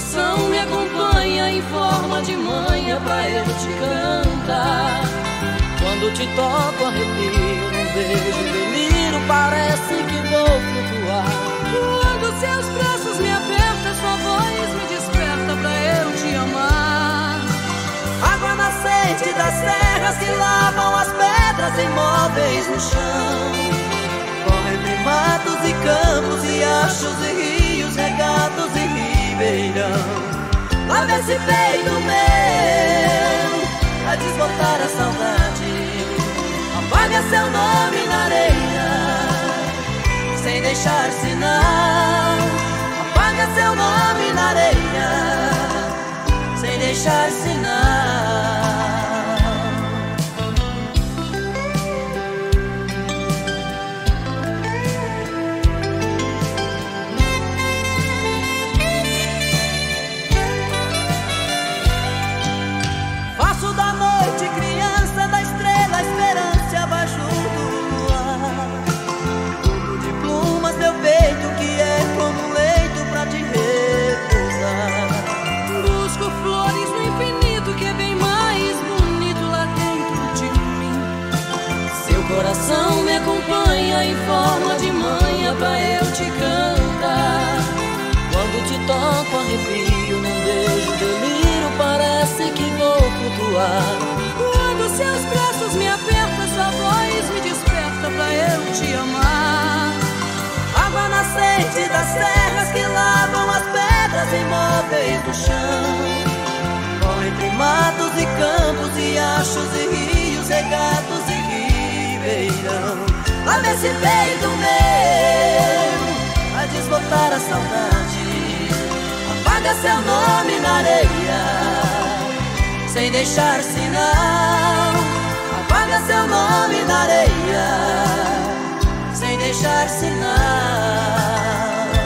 coração me acompanha em forma de manha pra eu te cantar. Quando te toco arrepio, num beijo deliro, parece que vou flutuar. Quando seus braços me apertam, sua voz me desperta pra eu te amar. Água nascente das terras que lavam as pedras imóveis no chão. Corre entre matos e campos, riachos e rios, regatos e ribeirão. Lava esse peito meu a desbotar a saudade. Apaga seu nome na areia sem deixar sinal. Apaga seu nome na areia sem deixar sinal. Faço da noite criança, da estrela a esperança abaixo do luar. Tudo de plumas meu peito que é como um leito pra te repousar. Busco flores no infinito que é bem mais bonito lá dentro de mim. Seu coração me acompanha em forma de manha pra eu te cantar. Quando te toco arrepio, num beijo delírio, parece que vou flutuar. Quando seus braços me apertam, sua voz me desperta pra eu te amar. Água nascente das terras que lavam as pedras imóveis do chão. Corre entre matos e campos, riachos e rios, regatos e ribeirão. Lava esse peito meu a desbotar a saudade. Apaga seu nome na areia sem deixar sinal. Apaga seu nome na areia sem deixar sinal.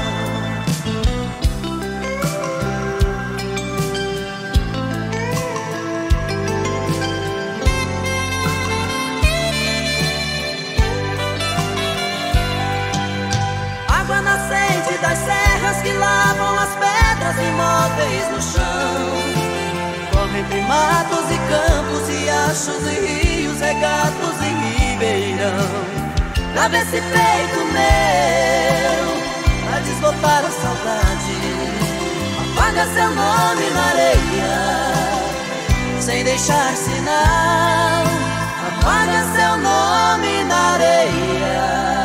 Água nascente das serras que lavam as pedras imóveis no chão. Corre entre matos e campos, riachos e rios, regatos e ribeirão. Lava esse peito meu a desbotar a saudade. Apaga seu nome na areia sem deixar sinal. Apaga seu nome na areia.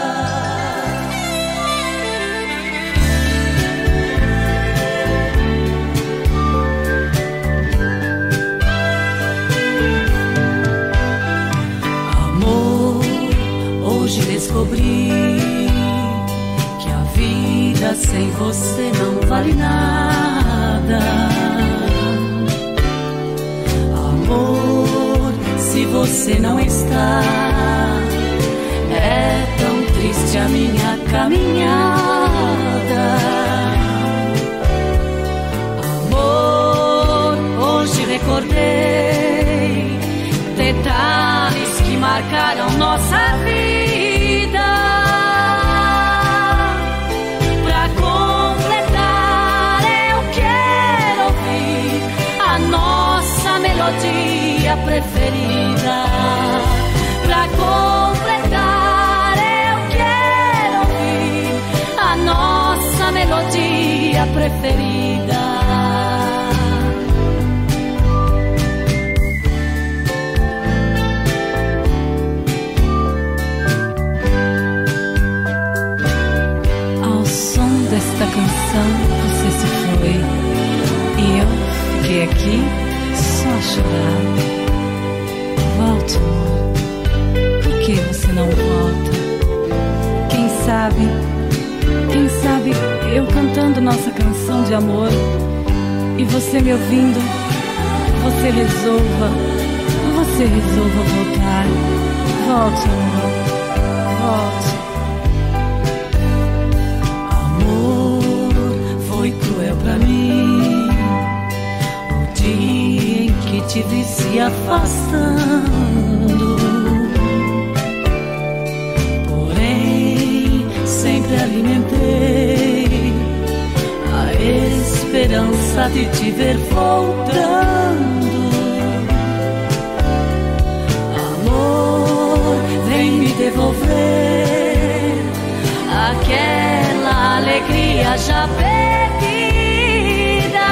Hoje descobri que a vida sem você não vale nada. Amor, se você não está, é tão triste a minha caminhada. Amor, hoje recordei detalhes que marcaram nossa vida. Pra completar, eu quero ouvir a nossa melodia preferida. Pra completar, eu quero ouvir a nossa melodia preferida. Desta canção você se foi e eu fiquei aqui só a chorar. Volte, amor, por que você não volta? Quem sabe eu cantando nossa canção de amor e você me ouvindo, você resolva voltar. Volte, amor, volte. Foi cruel pra mim o dia em que te vi se afastando. Porém, sempre alimentei a esperança de te ver voltando. Amor, vem me devolver aquela alegria já perdida.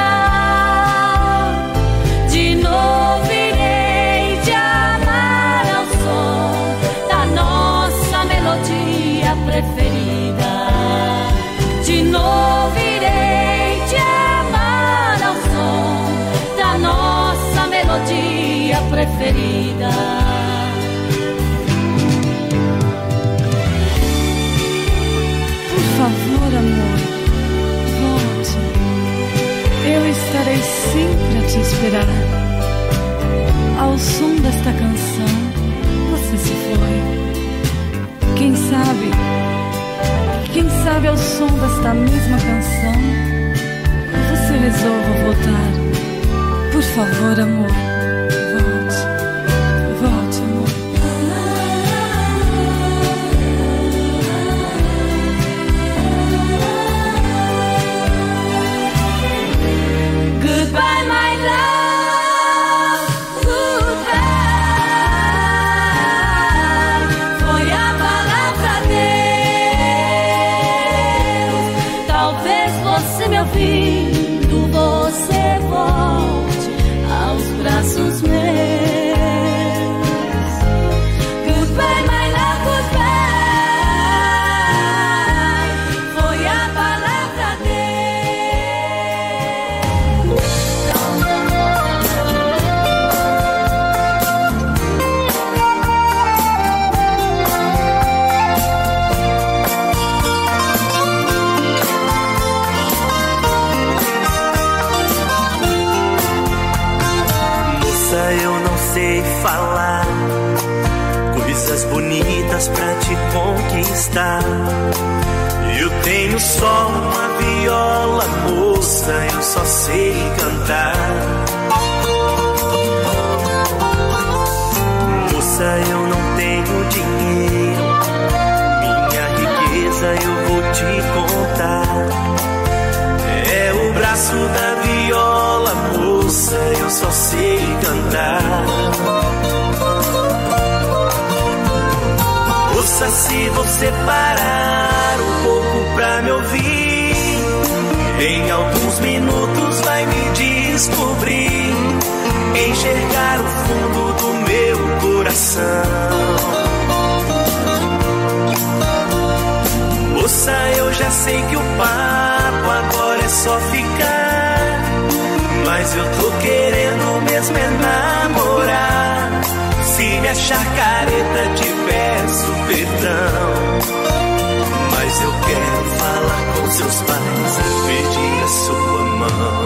De novo irei te amar ao som da nossa melodia preferida. De novo irei te amar ao som da nossa melodia preferida. Por favor, amor, volte. Eu estarei sempre a te esperar. Ao som desta canção, você se foi. Quem sabe ao som desta mesma canção você resolva voltar. Por favor, amor, volte, volte, amor. Goodbye, my love, goodbye. Foi a palavra Deus. Talvez você me ouvindo, você volte aos braços meus. Goodbye, my love, goodbye. Foi a palavra Deus. Moça, eu não sei falar coisas bonitas pra te conquistar. Eu tenho só uma viola, moça, eu só sei cantar. Moça, eu não tenho dinheiro, minha riqueza eu vou te contar. É o braço da viola, moça, eu só sei cantar. Moça, se você parar um pouco pra me ouvir, em alguns minutos vai me descobrir, enxergar o fundo do meu coração. Moça, eu já sei que o papo agora é só ficar, mas eu tô querendo mesmo é namorar. Se me achar careta te peço perdão, mas eu quero falar com seus pais e pedir a sua mão.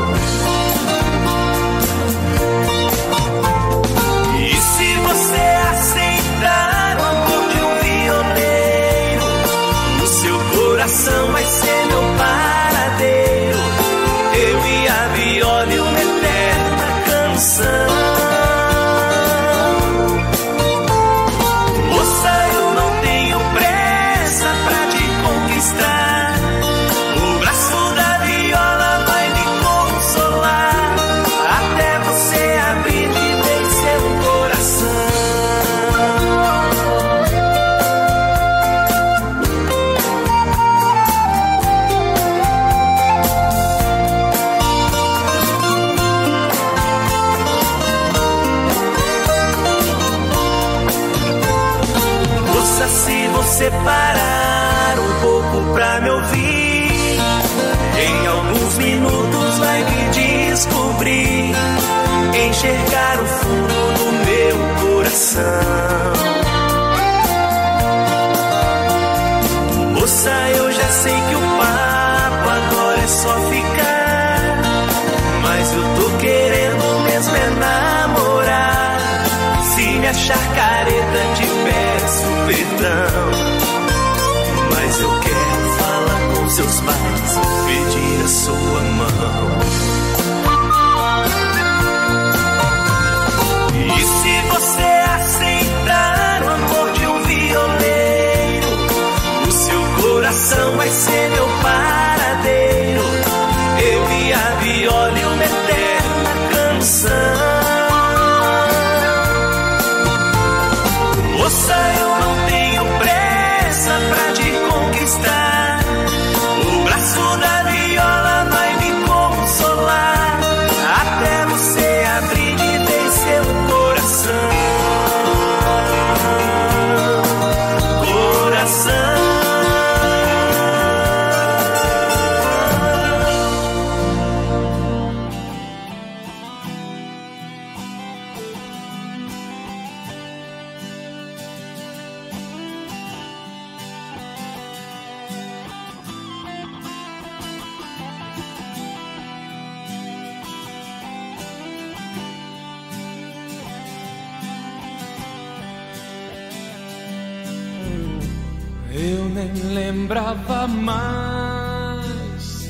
E se você aceitar o amor de um violeiro, o seu coração vai ser meu paradeiro. Eu e a viola e uma eterna canção. Moça, eu não tenho pressa pra te conquistar. O braço da viola vai me consolar, até você abrir e vencer um coração. Moça, se você parar um pouco pra me ouvir, em alguns minutos vai me descobrir, enxergar o fundo do meu coração. Moça, eu já sei que o papo agora é só ficar, mas eu tô querendo mesmo é namorar. Se me achar careta te peço perdão, mas eu quero falar com seus pais, pedir a sua mão. E se você aceitar o amor de um violeiro, o seu coração vai ser meu paradeiro. Eu e a viola e o meu nem lembrava mais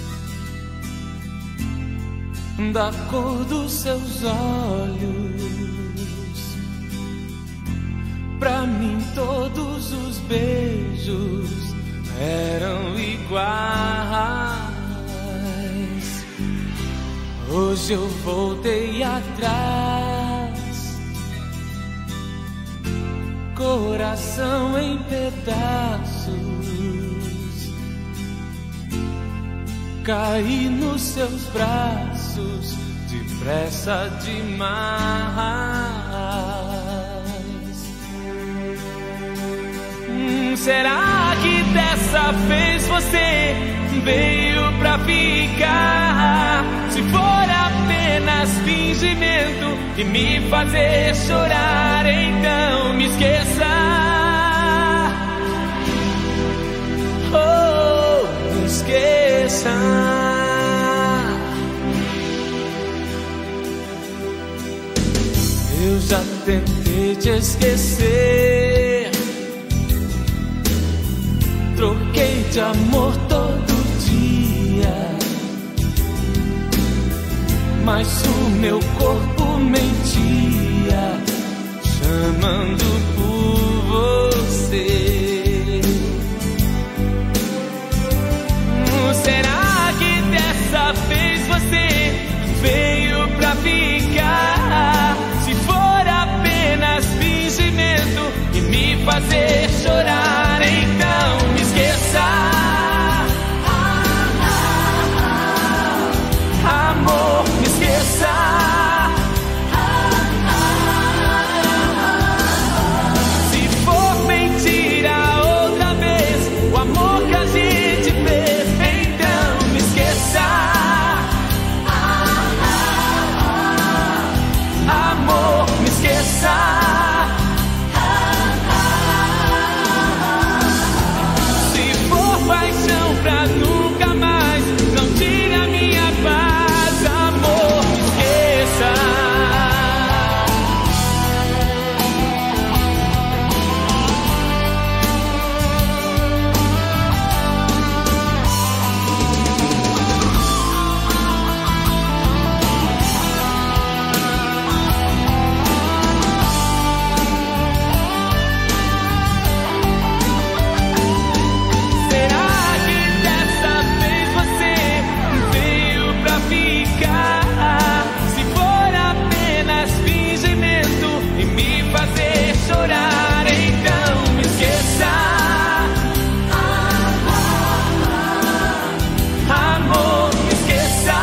da cor dos seus olhos. Pra mim todos os beijos eram iguais. Hoje eu voltei atrás, coração em pedaços, caí nos seus braços depressa demais. Será que dessa vez você veio pra ficar? Se for apenas fingimento e me fazer chorar, então me esqueça. Oh, me esqueça. Eu já tentei te esquecer, troquei de amor todo dia, mas o meu corpo mentia, chamando por você. Será que dessa vez você veio pra ficar? Se for apenas fingimento e me fazer chorar, então me esqueça. Amor, me esqueça. Se for mentira outra vez o amor que a gente fez, então me esqueça. Amor, me esqueça. Paixão pra nunca mais, não tire a minha paz, amor, me esqueça. Chorar, então me esqueça. Amor, me esqueça.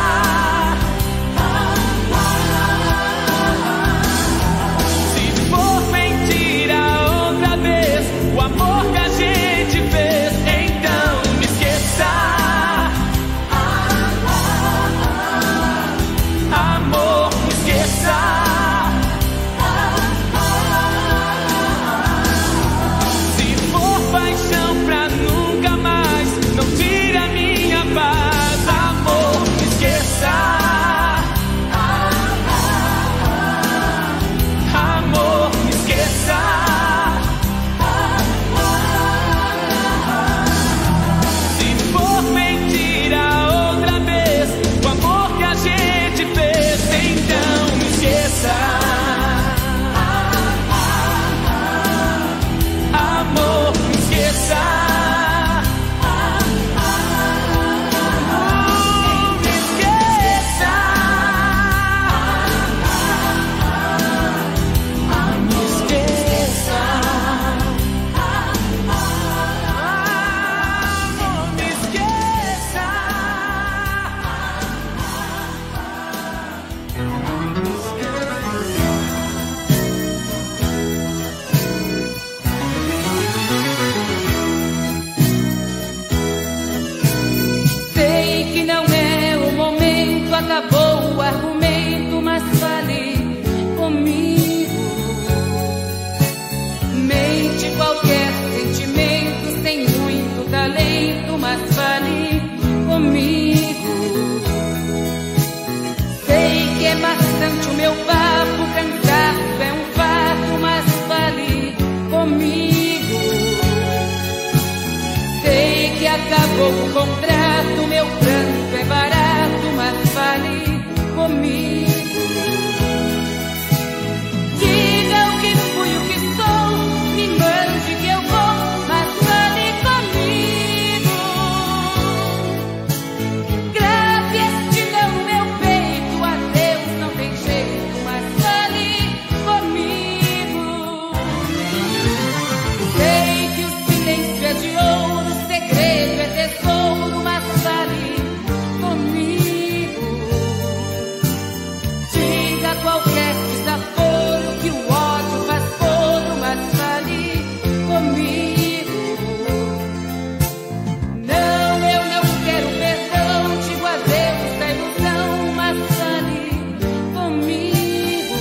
Se for mentira outra vez o amor que a gente fez, então me esqueça. Amor, me esqueça. Paixão pra nunca mais, não tire a minha paz, amor, me esqueça. Amor, me esqueça. Se for mentira outra vez o amor que a gente fez, então me esqueça. Amor, me esqueça. Acabou o argumento, mas fale comigo. Mente qualquer sentimento, sem muito talento, mas fale comigo. Sei que é bastante o meu papo, cansaço é um fato, mas fale comigo. pouco contrato, meu pranto é barato, mas fale comigo. Diga o que fui, o que sou, me mande que eu vou, mas fale comigo. Grave este não no meu peito, adeus, não tem jeito, mas fale comigo. Sei que o silêncio é de ouro, o segredo é tesouro, mas fale comigo. Diga qualquer desaforo, que o ódio faz coro, mas fale comigo. Não, eu não quero perdão, digo adeus da ilusão, mas fale comigo.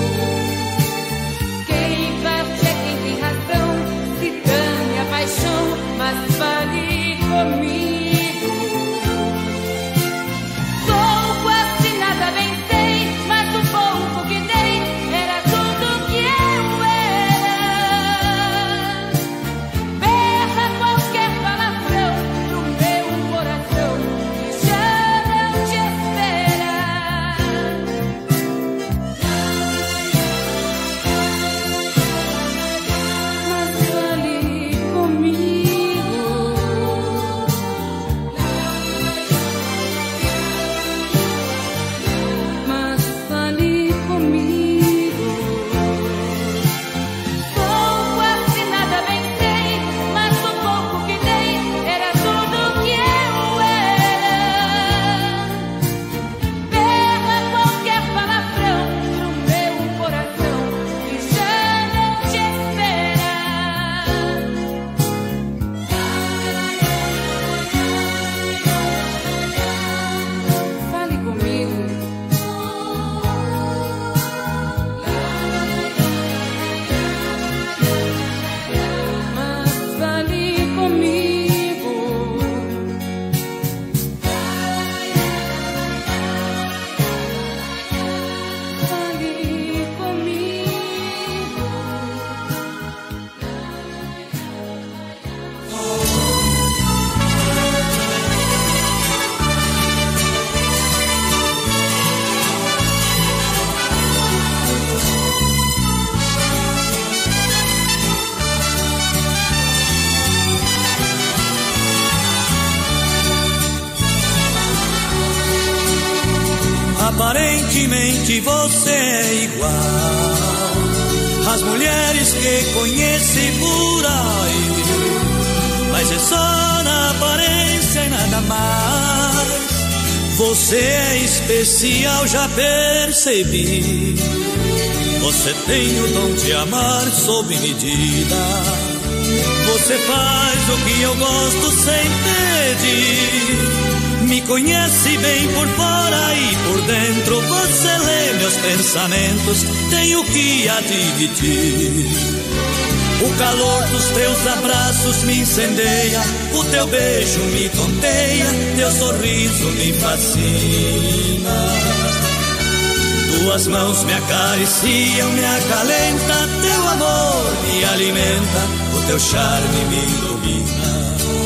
Quem parte é quem tem razão, se dane a paixão, mas fale comigo. Sou quase nada, bem sei, mas o pouco que dei era tudo que eu era. Berra qualquer palavrão pro meu coração, que já não te espera. Mas fale comigo. Mas fale comigo. Sou quase nada, bem sei, mas o pouco que dei era tudo que eu era. Berra qualquer palavrão pro meu coração, que já não te espera. Fale comigo. Mas fale comigo. Fale comigo. Aparentemente você é igual às mulheres que conheci por aí, mas é só na aparência e nada mais. Você é especial, já percebi. Você tem o dom de amar sob medida. Você faz o que eu gosto sem pedir. Me conhece bem por fora e por dentro. Você lê meus pensamentos, tenho que admitir. O calor dos teus abraços me incendeia, o teu beijo me tonteia, teu sorriso me fascina. Tuas mãos me acariciam, me acalenta, teu amor me alimenta, o teu charme me ilumina.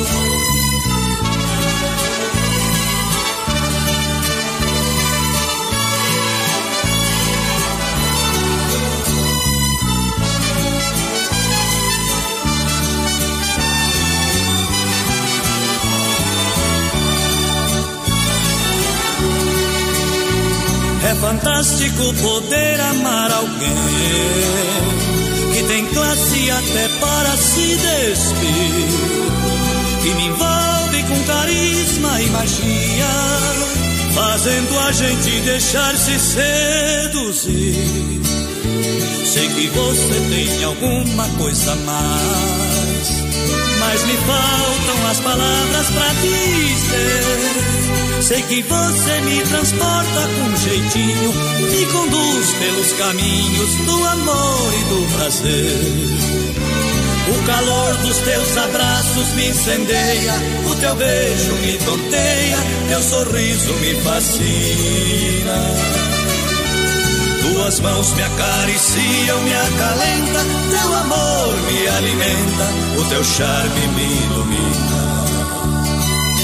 É fantástico poder amar alguém que tem classe até para se despir, que me envolve com carisma e magia, fazendo a gente deixar-se seduzir. Sei que você tem alguma coisa a mais, mas me faltam as palavras pra dizer. Sei que você me transporta com jeitinho, me conduz pelos caminhos do amor e do prazer. O calor dos teus abraços me incendeia, o teu beijo me tonteia, teu sorriso me fascina. Tuas mãos me acariciam, me acalenta, teu amor me alimenta, o teu charme me ilumina.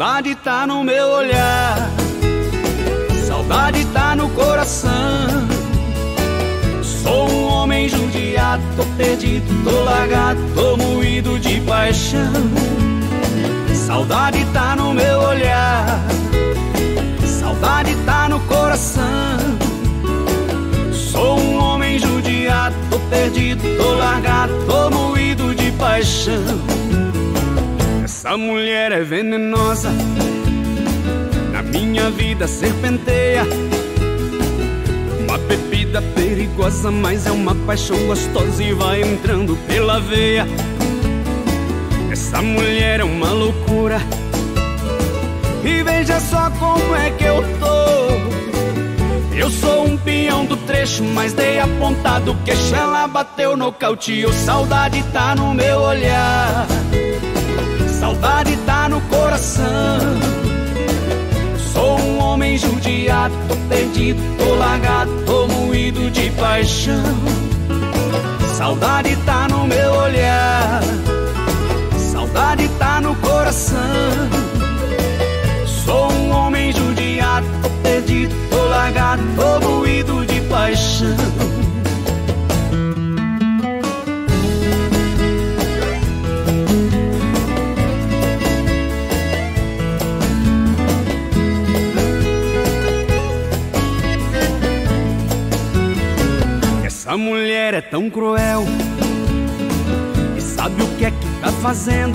Saudade tá no meu olhar, saudade tá no coração. Sou um homem judiado, tô perdido, tô largado, tô moído de paixão. Saudade tá no meu olhar, saudade tá no coração. Sou um homem judiado, tô perdido, tô largado, tô moído de paixão. Essa mulher é venenosa, na minha vida serpenteia. Uma bebida perigosa, mas é uma paixão gostosa e vai entrando pela veia. Essa mulher é uma loucura, e veja só como é que eu tô. Eu sou um peão do trecho, mas dei a ponta do queixo. Ela bateu, nocauteou. Saudade tá no meu olhar, saudade tá no coração. Sou um homem judiado, tô perdido, tô largado, tô moído de paixão. Saudade tá no meu olhar, saudade tá no coração. Sou um homem judiado, tô perdido, tô largado, tô moído de paixão. Essa mulher é tão cruel e sabe o que é que tá fazendo.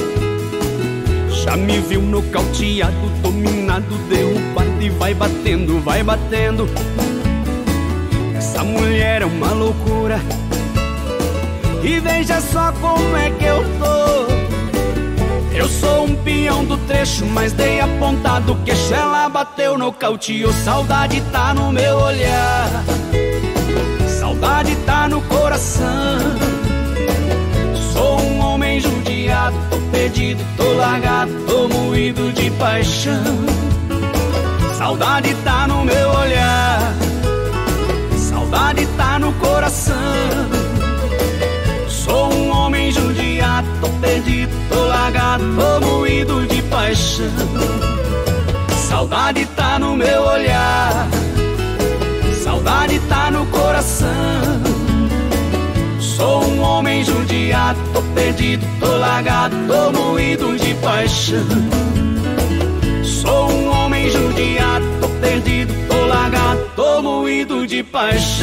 Já me viu nocauteado, dominado, derrubado e vai batendo, vai batendo. Essa mulher é uma loucura, e veja só como é que eu tô. Eu sou um peão do trecho, mas dei a ponta do queixo. Ela bateu, nocauteou. Saudade tá no meu olhar, saudade tá no coração. Sou um homem judiado, tô perdido, tô largado, tô moído de paixão. Saudade tá no meu olhar, saudade tá no coração. Sou um homem judiado, tô perdido, tô largado, tô moído de paixão. Saudade tá no meu olhar, saudade tá no coração. Sou um homem judiado, tô perdido, tô largado, tô moído de paixão. Sou um homem judiado, tô perdido, tô largado, tô moído de paixão.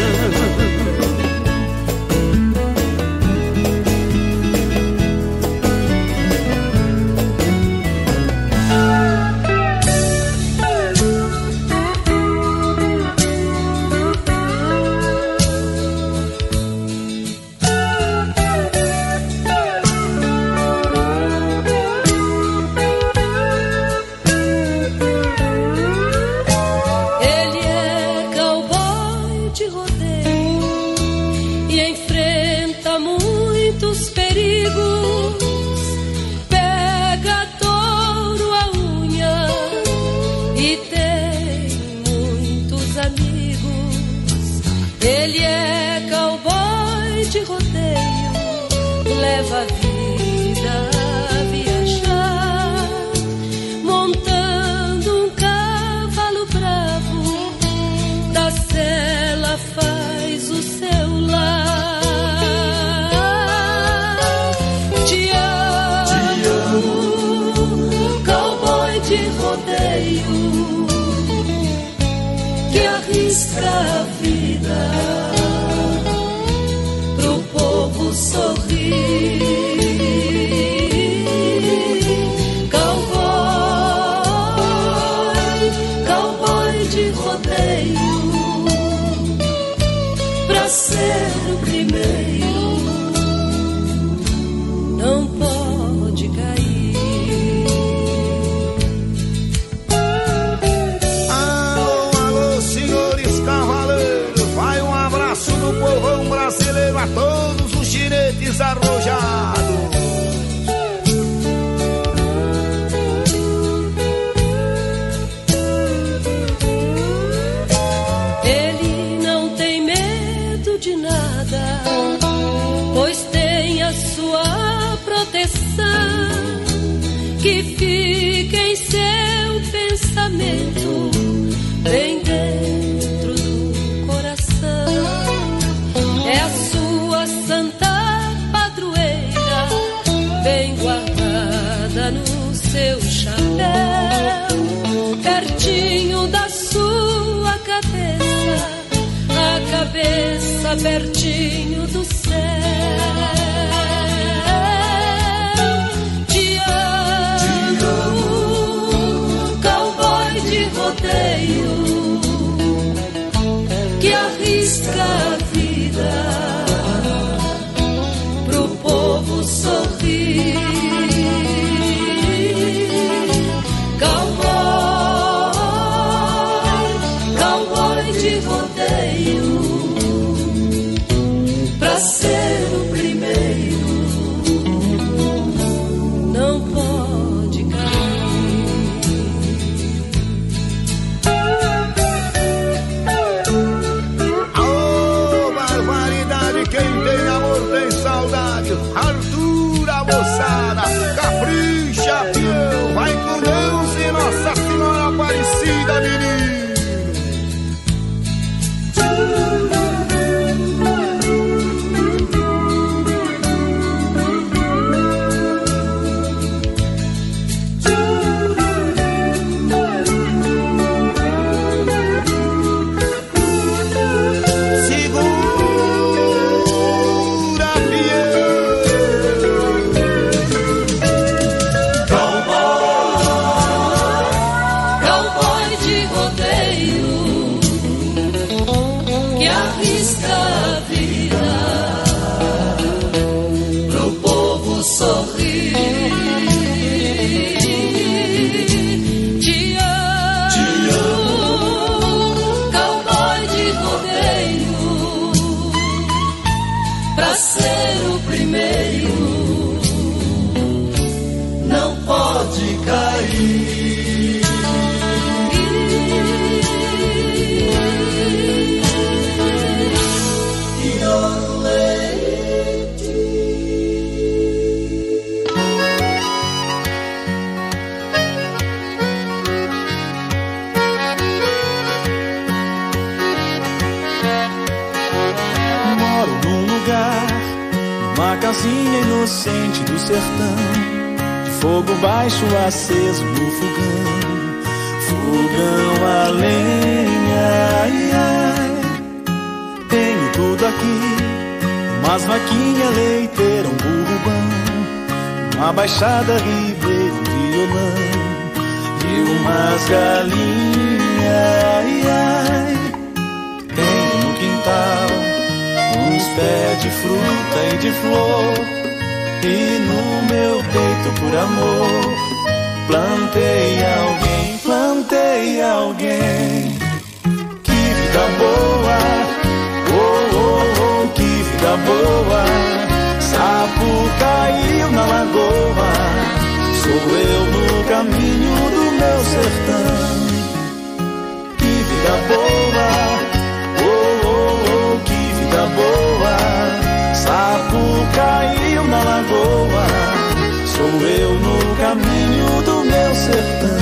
Ele é cowboy de rodeio, leva a vida a viajar, montando um cavalo bravo, da sela faz o seu lar. Te amo, cowboy de rodeio, que arrisca a vida pro povo sorrir. Cowboy, cowboy de rodeio, pra ser o primeiro, não pode cair. Povão brasileiro, a todos os ginetes arrojados. Ele não tem medo de nada, pois tem a sua proteção, que fica em cabeça pertinho do céu. Te amo, cowboy de rodeio, que arrisca a vida pro povo sorrir. Cowboy de rodeio, pra ser o primeiro, não pode cair. Oh, barbaridade, quem tem amor tem saudade. Arthur, a moçada, capricha, pião, vai com Deus e Nossa Senhora Aparecida, menino. Casinha inocente do sertão, de fogo baixo aceso no fogão, fogão a lenha, ai, ai. Tenho tudo aqui, umas vaquinha leiteira, um burro bom, uma baixada ribeira, um violão e umas galinhas, ai, ai. Tenho no quintal uns pés de fruta e de flor, e no meu peito por amor plantei alguém. Que vida boa, oh, oh, oh, que vida boa. Sapo caiu na lagoa, sou eu no caminho do meu sertão. Que vida boa, boa, sapo caiu na lagoa, sou eu no caminho do meu sertão.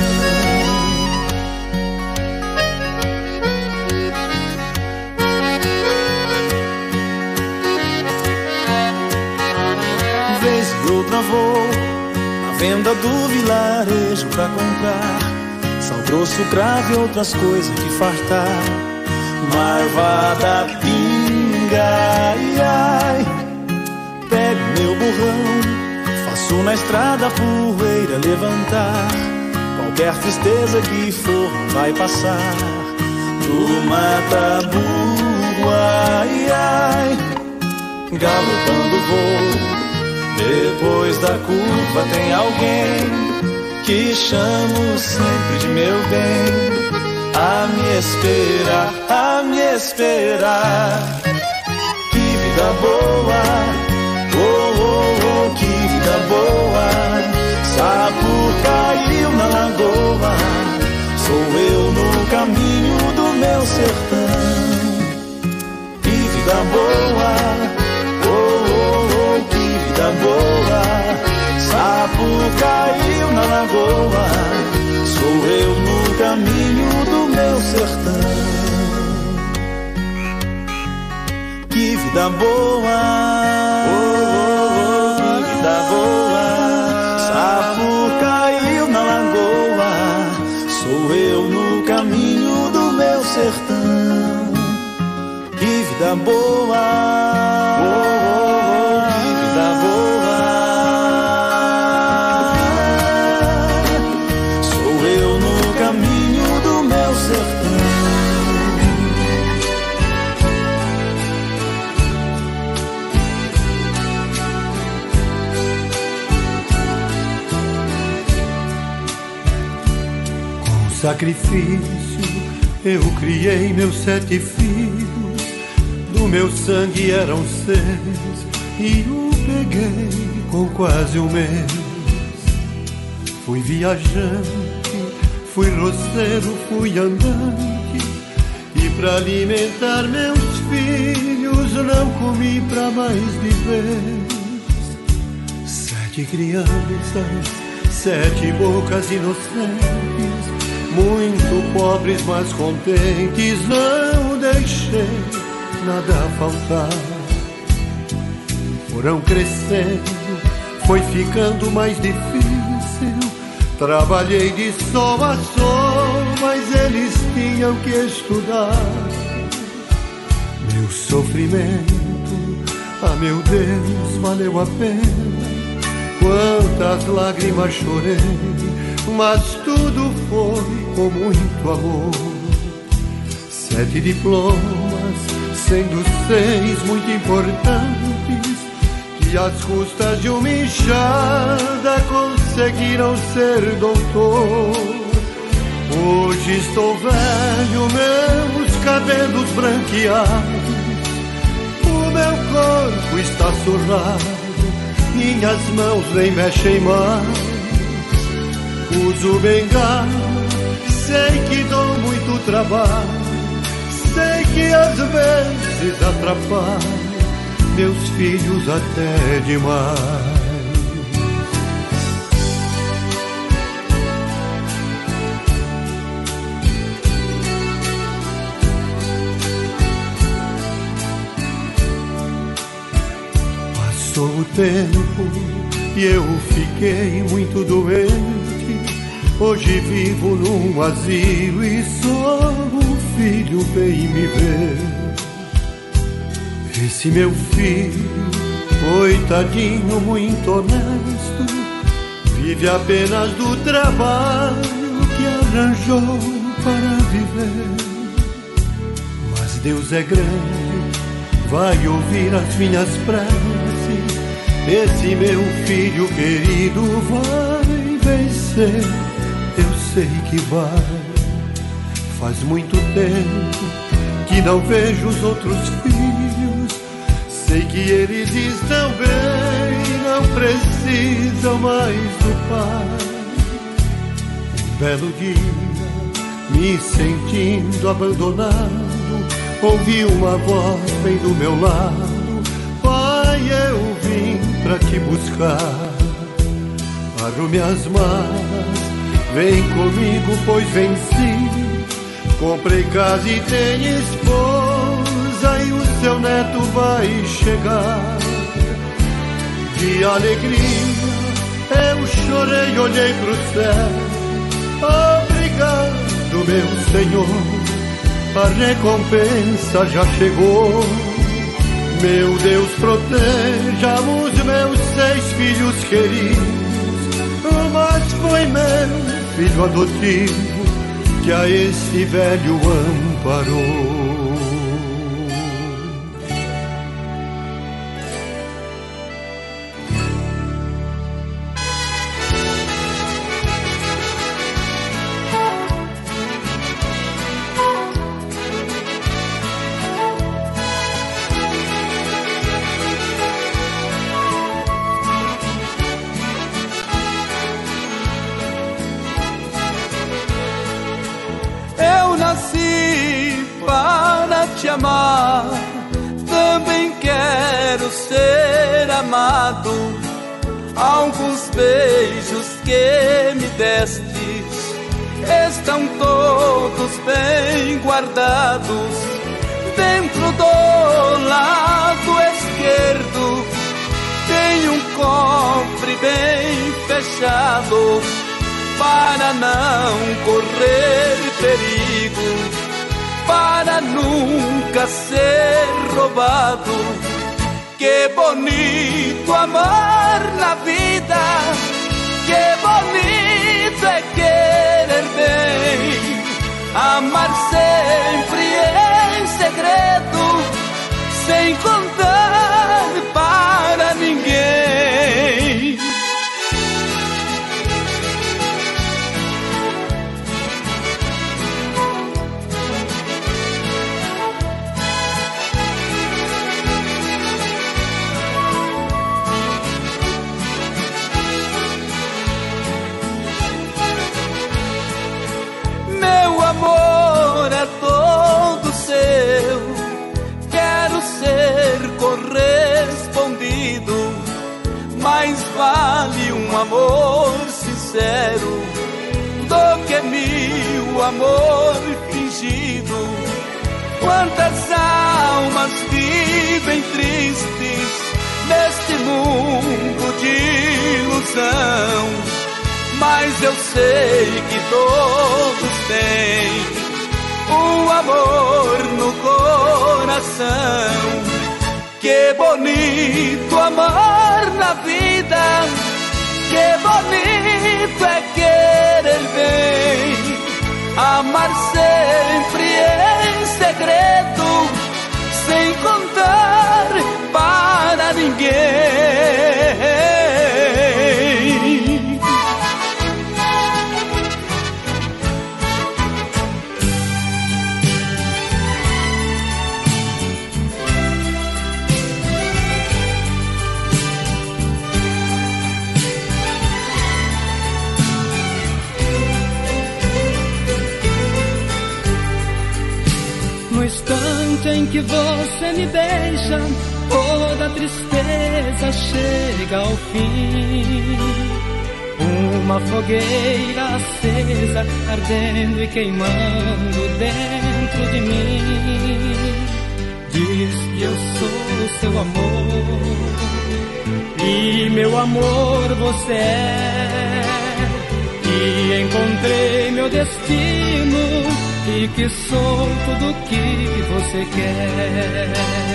Vez e outra vou na venda do vilarejo pra comprar sal grosso, cravo e outras coisas que fartar. Marvada pinga, ai, ai. Pego meu burrão, faço na estrada a poeira levantar. Qualquer tristeza que for não vai passar. Do mata-burro, ai, ai. Galopando vou, depois da curva tem alguém que chamo sempre de meu bem. A me esperar, que vida boa, oh, oh, oh, que vida boa. Sapo caiu na lagoa, sou eu no caminho do meu sertão. Que vida boa, oh, oh, oh, que vida boa. Sapo caiu na lagoa, sou eu no caminho do meu sertão. Que vida boa, oh, oh, oh, que vida boa. Sapo caiu na lagoa, sou eu no caminho do meu sertão. Que vida vida boa, vida boa. Sou eu no caminho do meu sertão. Com sacrifício eu criei meus 7 filhos, do meu sangue eram 6, e o peguei com quase um mês. Fui viajante, fui roceiro, fui andante, e pra alimentar meus filhos não comi pra mais de vez. 7 crianças, 7 bocas inocentes, muito pobres, mas contentes, não deixei nada faltar. Foram crescendo, foi ficando mais difícil. Trabalhei de sol a sol, mas eles tinham que estudar. Meu sofrimento, ah meu Deus, valeu a pena. Quantas lágrimas chorei, mas tudo foi com muito amor. 7 diplomas, sendo 6 muito importantes, que às custas de uma enxada conseguiram ser doutor. Hoje estou velho, meus cabelos branqueados, o meu corpo está surrado, minhas mãos nem mexem mais. Uso bengala, sei que dou muito trabalho, sei que às vezes atrapalho meus filhos até demais. Passou o tempo e eu fiquei muito doente. Hoje vivo num asilo e só um filho veio me ver. Esse meu filho, coitadinho, muito honesto, vive apenas do trabalho que arranjou para viver. Mas Deus é grande, vai ouvir as minhas preces. Esse meu filho querido vai vencer, eu sei que vai. Faz muito tempo que não vejo os outros filhos, sei que eles estão bem, não precisam mais do pai. Um belo dia, me sentindo abandonado, ouvi uma voz bem do meu lado: pai, eu vim pra te buscar. Arrume as malas, vem comigo, pois venci. Comprei casa e tenho esposa, e o seu neto vai chegar. De alegria eu chorei, olhei pro céu. Obrigado, meu Senhor, a recompensa já chegou. Meu Deus, proteja os meus 6 filhos queridos, mas foi meu filho adotivo que a esse velho amparou. Amar, também quero ser amado. Alguns beijos que me destes estão todos bem guardados dentro do lado esquerdo. Tem um cofre bem fechado para não correr perigo. para nunca ser roubado. Que bonito amar na vida, que bonito é querer bem, amar sempre em segredo, sem contar para ninguém. Meu amor é todo seu, quero ser correspondido. Mais vale um amor sincero do que mil amor fingido. Quantas almas vivem tristes neste mundo de ilusão, mas eu sei que todos têm um amor no coração. Que bonito amar na vida, que bonito é querer bem, amar sempre em segredo, sem contar para ninguém. Em que você me beija, toda tristeza chega ao fim. Uma fogueira acesa, ardendo e queimando dentro de mim. Diz que eu sou seu amor, e meu amor você é. E encontrei meu destino, e que sou tudo que você quer.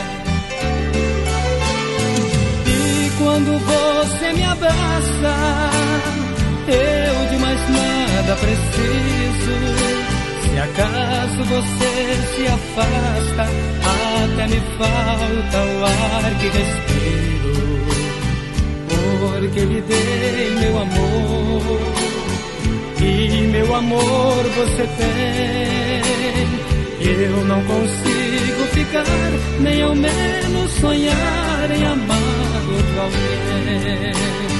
E quando você me abraça, eu de mais nada preciso. Se acaso você se afasta, até me falta o ar que respiro, porque lhe dei meu amor. E meu amor você tem. Eu não consigo ficar, nem ao menos sonhar em amar outro alguém.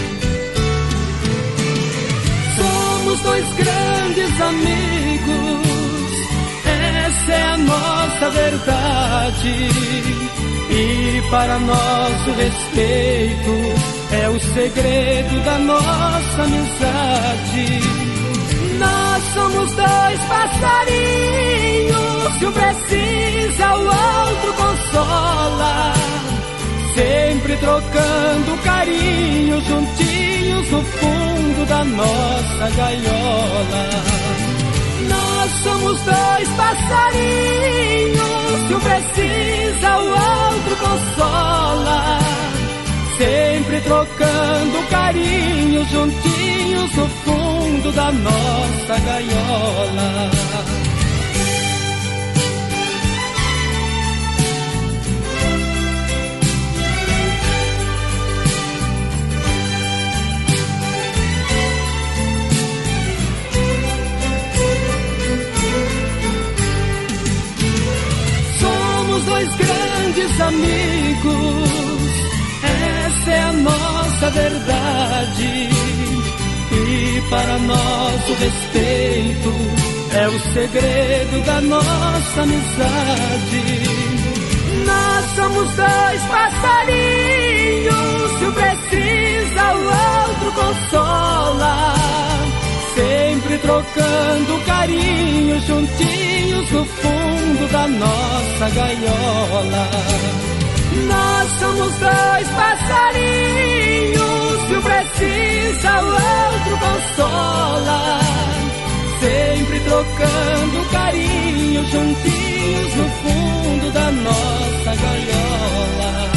Somos dois grandes amigos, essa é a nossa verdade. E para nosso respeito é o segredo da nossa amizade. Nós somos dois passarinhos, se um precisa o outro consola, sempre trocando carinho, juntinhos no fundo da nossa gaiola. Nós somos dois passarinhos, se um precisa o outro consola, sempre trocando carinho, juntinhos no fundo da nossa gaiola. Somos dois grandes amigos, essa é a nossa verdade. E para nosso respeito é o segredo da nossa amizade. Nós somos dois passarinhos, se um precisa o outro consola, sempre trocando carinho, juntinhos no fundo da nossa gaiola. Nós somos dois passarinhos, se um precisa o outro consola, sempre trocando carinho, juntinhos juntinhos no fundo da nossa gaiola.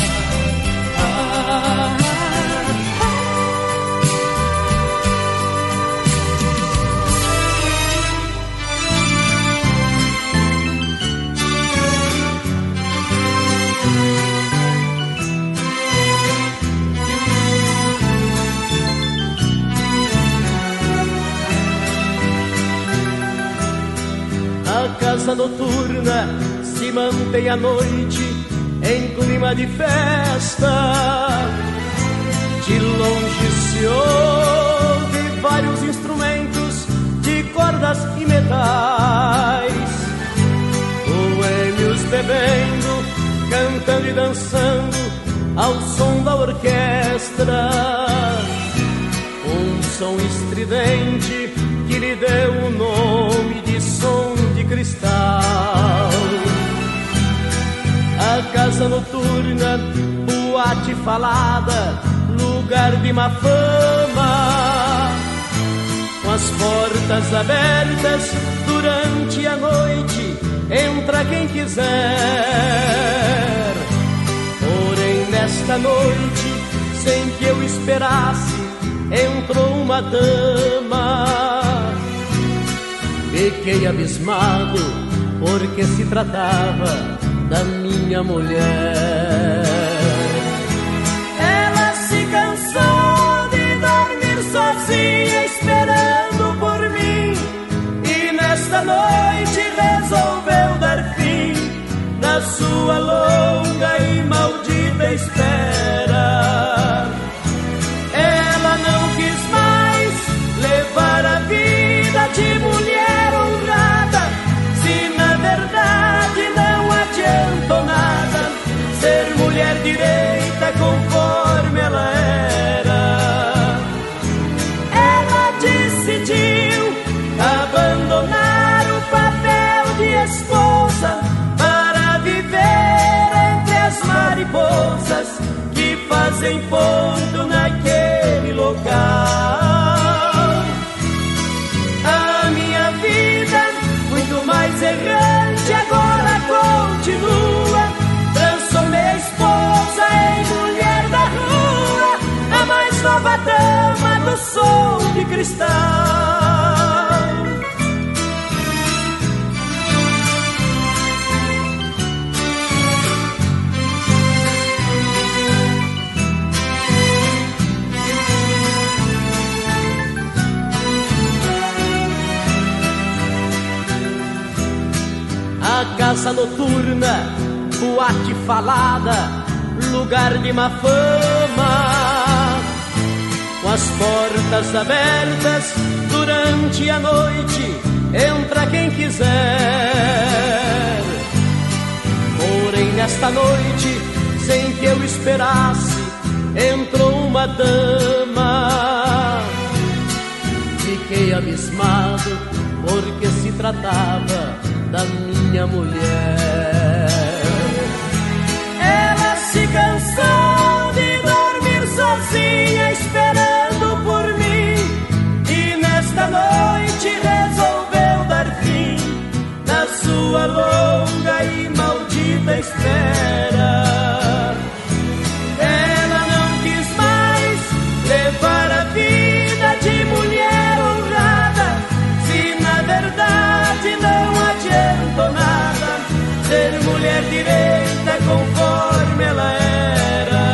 A casa noturna se mantém à noite em clima de festa. De longe se ouve vários instrumentos de cordas e metais, boêmios bebendo, cantando e dançando ao som da orquestra. Um som estridente que lhe deu o nome de som de cristal. A casa noturna, boate falada, lugar de má fama, com as portas abertas durante a noite, entra quem quiser. Porém nesta noite, sem que eu esperasse, entrou uma dama. Fiquei abismado, porque se tratava da minha mulher. Ela se cansou de dormir sozinha, esperando por mim, e nesta noite resolveu dar fim na sua longa e maldita espera. Ela não quis mais levar a vida de mulher honrada, se na verdade não adiantou nada ser mulher direita conforme ela era. Ela decidiu abandonar o papel de esposa para viver entre as mariposas que fazem ponto naquele local. A minha vida, muito mais errante, agora continua. Transformei a esposa em mulher da rua, a mais nova dama do som de cristal. A casa noturna, boate falada, lugar de má fama, com as portas abertas durante a noite, entra quem quiser. Porém nesta noite, sem que eu esperasse, entrou uma dama. Fiquei abismado, porque se tratava da minha mulher. Ela se cansou de dormir sozinha, esperando por mim, e nesta noite resolveu dar fim na sua longa e maldita espera. Ela não quis mais levar a vida de mulher honrada, se na verdade não adiantou nada ser mulher direita conforme ela era.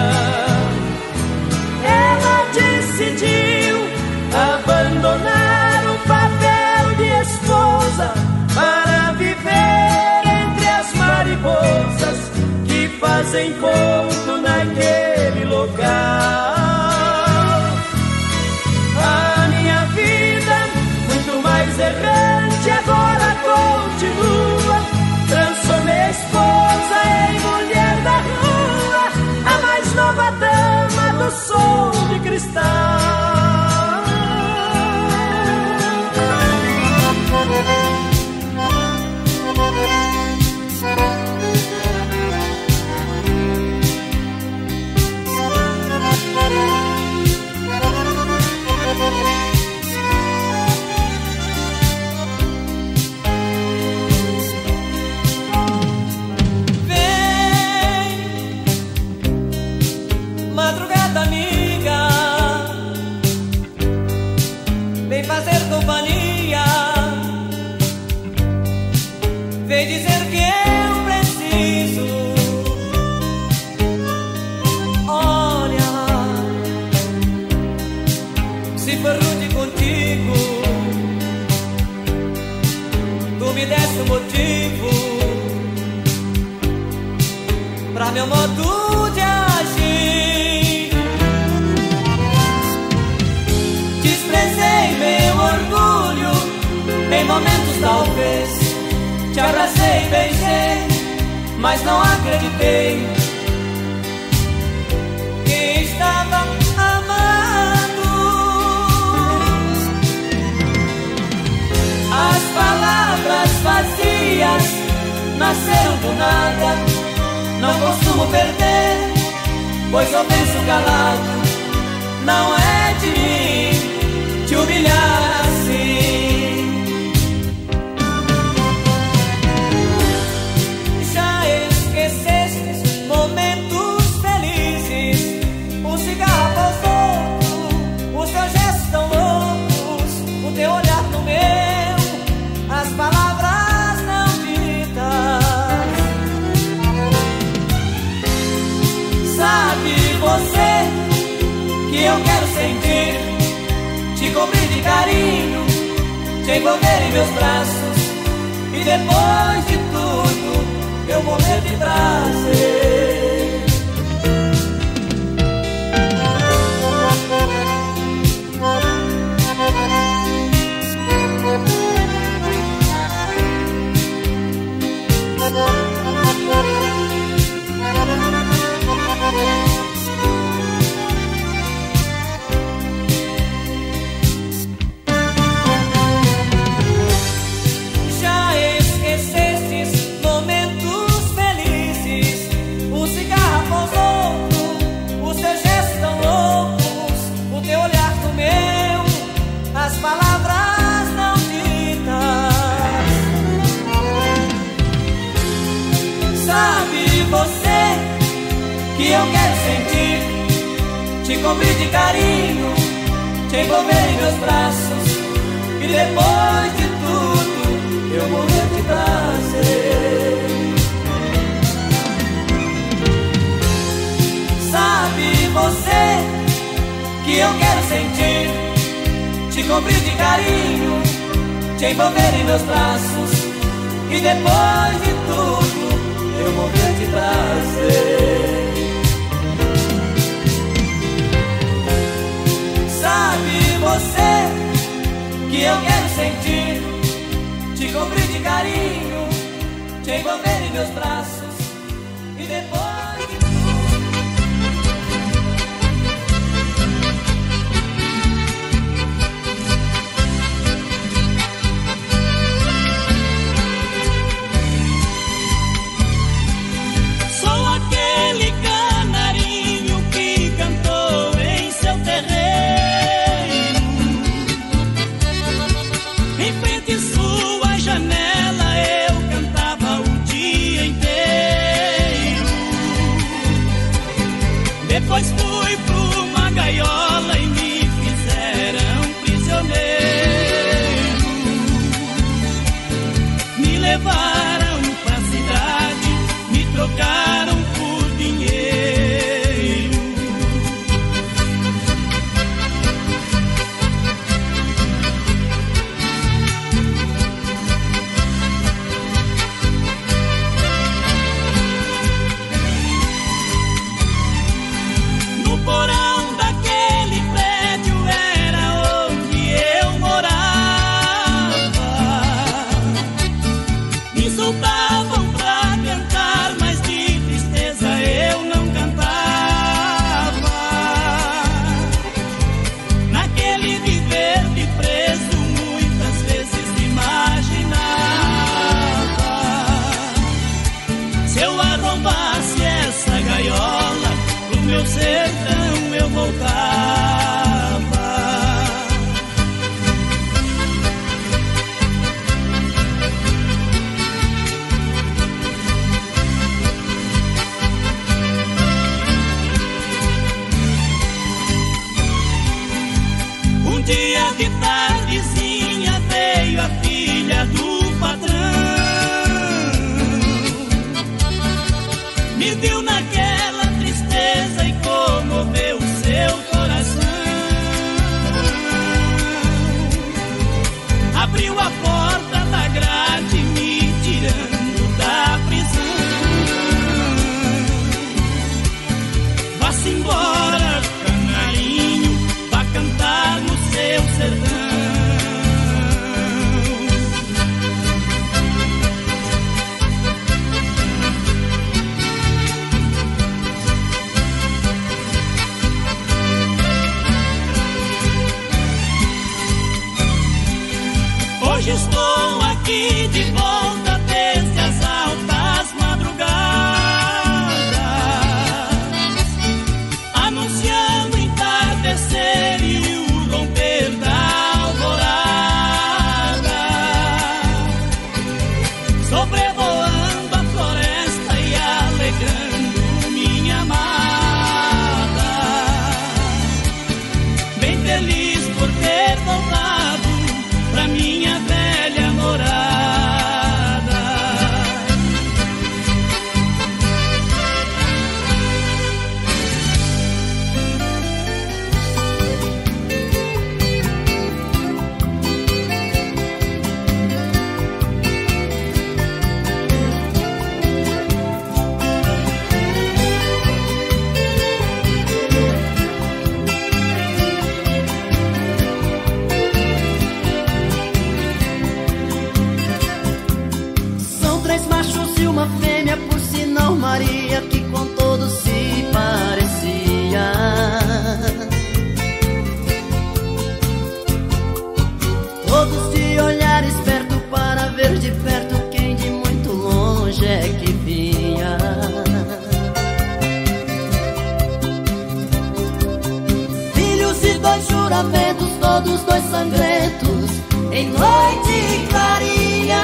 Ela decidiu abandonar o papel de esposa para viver entre as mariposas que fazem ponto naquele local. A minha vida, muito mais errante, agora continua. Transformei a esposa em mulher da rua, a mais nova dama do som de cristal. prezada amiga, vem fazer companhia, vem dizer que eu preciso. Olha, se for rude contigo, tu me desse um motivo pra meu modo de agir. Desprezei meu orgulho em momentos talvez, te abracei, beijei, mas não acreditei que estava amando. As palavras vazias nasceram do nada, não costumo perder, pois eu penso calado. Não é de mim te humilhar assim. Já esqueceste momentos felizes, um cigarro após outro, os teus gestos tão loucos, o teu olhar no meu, as palavras não ditas. Sabe você que eu quero sentir, te cobrir de carinho, te envolver em meus braços e depois de tudo eu morrer de prazer. Já esquecestes momentos felizes, um cigarro após outro, os teus gestos tão loucos, o teu olhar no meu, as palavras não ditas. Sabe você que eu quero sentir, te cobrir de carinho, te envolver em meus braços e depois de tudo eu morrer de prazer. Sabe você que eu quero sentir, te cobrir de carinho, te envolver em meus braços e depois de tudo eu morrer de prazer. Sabe você que eu quero sentir, te cobrir de carinho, te envolver em meus braços e depois de tudo. Sou aquele canarinho que cantou em seu terreiro, em frente à sua janela eu cantava o dia inteiro. Depois fui pra uma gaiola e me fizeram prisioneiro. Me levaram pra cidade, me trocaram por dinheiro. No porão daquele prédio era onde eu morava. Me insultavam pra cantar, mas de tristeza eu não cantava. Naquele viver de preso muitas vezes imaginava, se eu arrombasse essa gaiola, pro meu sertão eu voltava. de tardezinha veio a filha do patrão. Me viu naquela tristeza e comoveu o seu coração. Abriu a porta da grade me tirando da prisão. Vá-se embora, canarinho, vá cantar no seu sertão. Hoje estou aqui de volta desde as altas madrugadas, anunciando o entardecer e o romper da alvorada, sobrevoando a floresta e alegrando minha amada, bem feliz por ter voltado pra minha velha morada. Uma fêmea, por sinal Maria, que com todos se parecia. Todos de olhar esperto para ver de perto quem de muito longe é que vinha. Filhos de dois juramentos, todos dois sangrentos, em noite clarinha.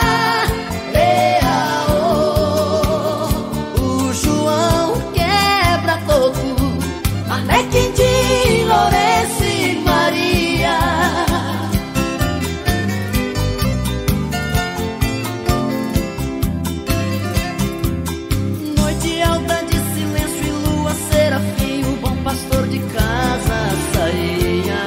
Quindim, Lourenço e Maria. Noite alta de silêncio e lua serafim, o bom pastor de casa saía.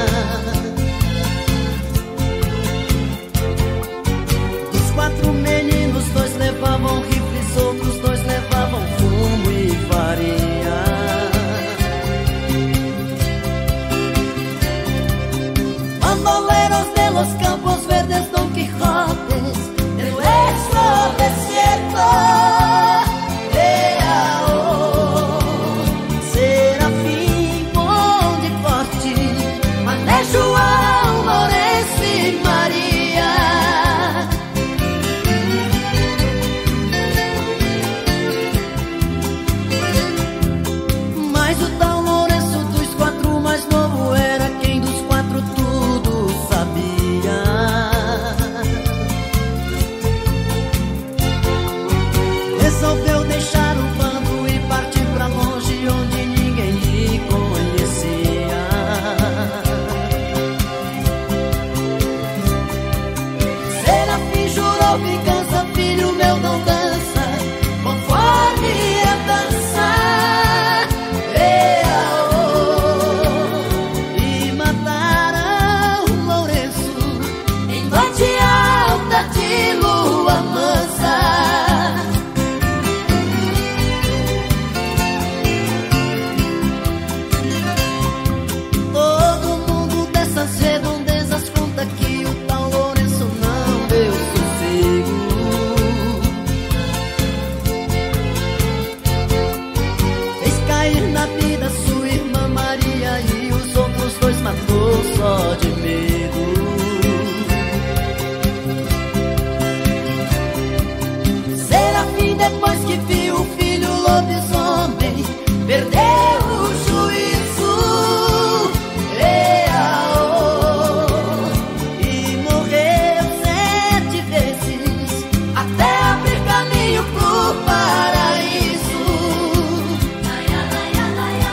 Dos quatro meninos, dois levavam rifles, outros dois levavam fumo e farinha. Bandoleros de los campos verdes, Don Quijotes del hueso desierto. Serafim, bom de porte, Mané, João, Lourenço e Maria. Mas o tal Lourenço dos quatro mais novo era quem dos quatro tudo sabia. Resolveu deixar o bando e partir pra longe onde ninguém lhe conhecia. Serafim jurou vingança, filho meu não dança conforme a dança. E mataram Lourenço em noite alta de lua mansa. Todo mundo dessas redondezas conta que o tal Lourenço não deu sossego. Fez cair na vida sua irmã Maria e os outros dois matou só de medo. Serafim, depois que viu o filho lobisomem, perdeu o juízo. E morreu 7 vezes até abrir caminho pro paraíso.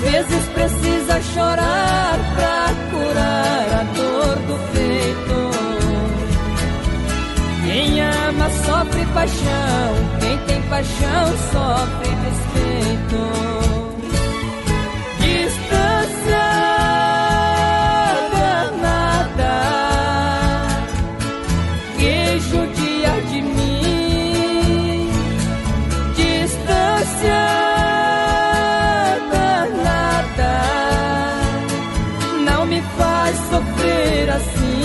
vezes precisa chorar pra curar a dor do peito. Quem ama sofre paixão, quem tem paixão sofre despeito. Distância danada que judia de mim. Distância danada não me faz sofrer assim.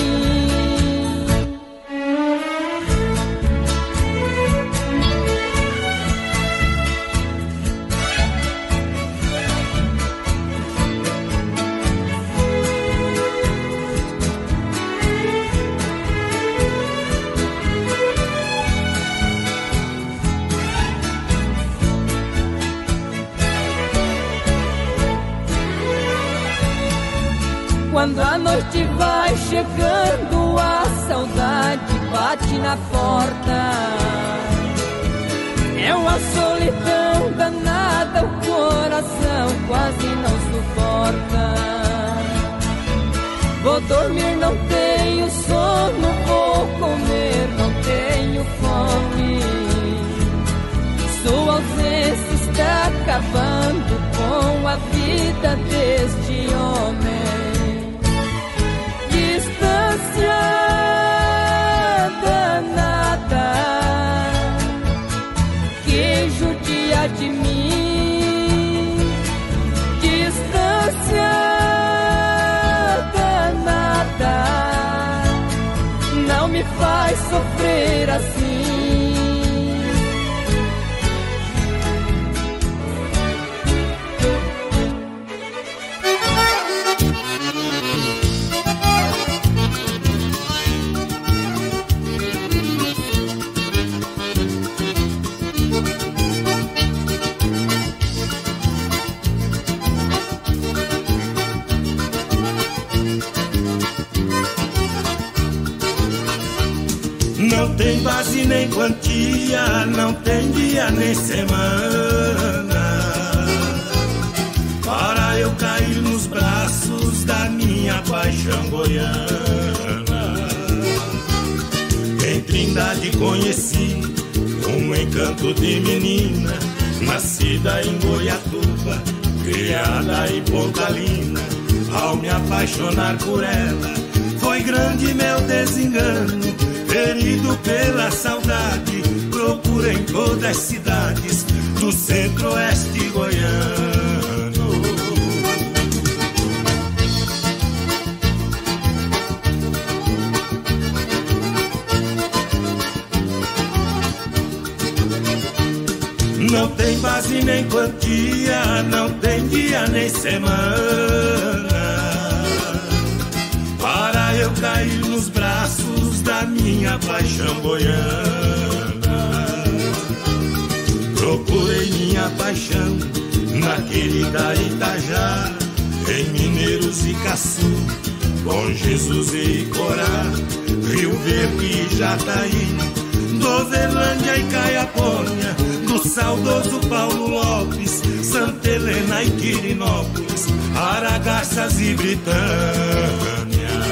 Quando a noite vai chegando, a saudade bate na porta. É uma solidão danada, o coração quase não suporta. Vou dormir, não tenho sono, vou comer, não tenho fome. Sua ausência está acabando com a vida deste homem. Distância danada que judia de mim. Distância danada não me faz sofrer assim. Não tem base nem quantia, não tem dia nem semana para eu cair nos braços da minha paixão goiana. Em Trindade conheci um encanto de menina, nascida em Goiatuba, criada em Pontalina. Ao me apaixonar por ela, foi grande meu desengano. Ferido pela saudade, procuro em todas as cidades do centro-oeste goiano. Não tem base nem quantia, não tem dia nem semana para eu cair nos braços da minha paixão goiana. Procurei minha paixão na querida Itajá, em Mineiros e Caçu, Bom Jesus e Corá, Rio Verde e Jataí, Dovelândia e Caiapônia, do saudoso Paulo Lopes, Santa Helena e Quirinópolis, Aragarças e Britânia.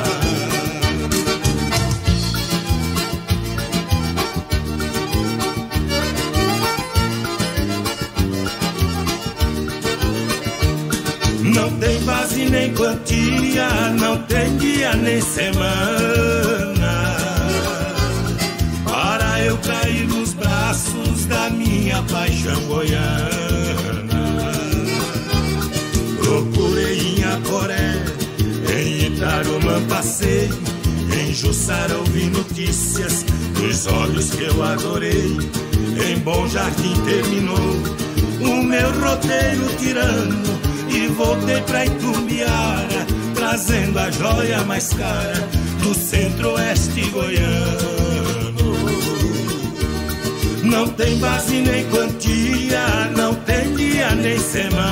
Não tem base nem quantia, não tem dia nem semana para eu cair nos braços da minha paixão goiana. Procurei em Aporé, em Itarumã passei, em Jussara ouvi notícias dos olhos que eu adorei. Em Bom Jardim terminou o meu roteiro tirano e voltei pra Itumbiara, trazendo a joia mais cara do centro-oeste goiano. Não tem base nem quantia, não tem dia nem semana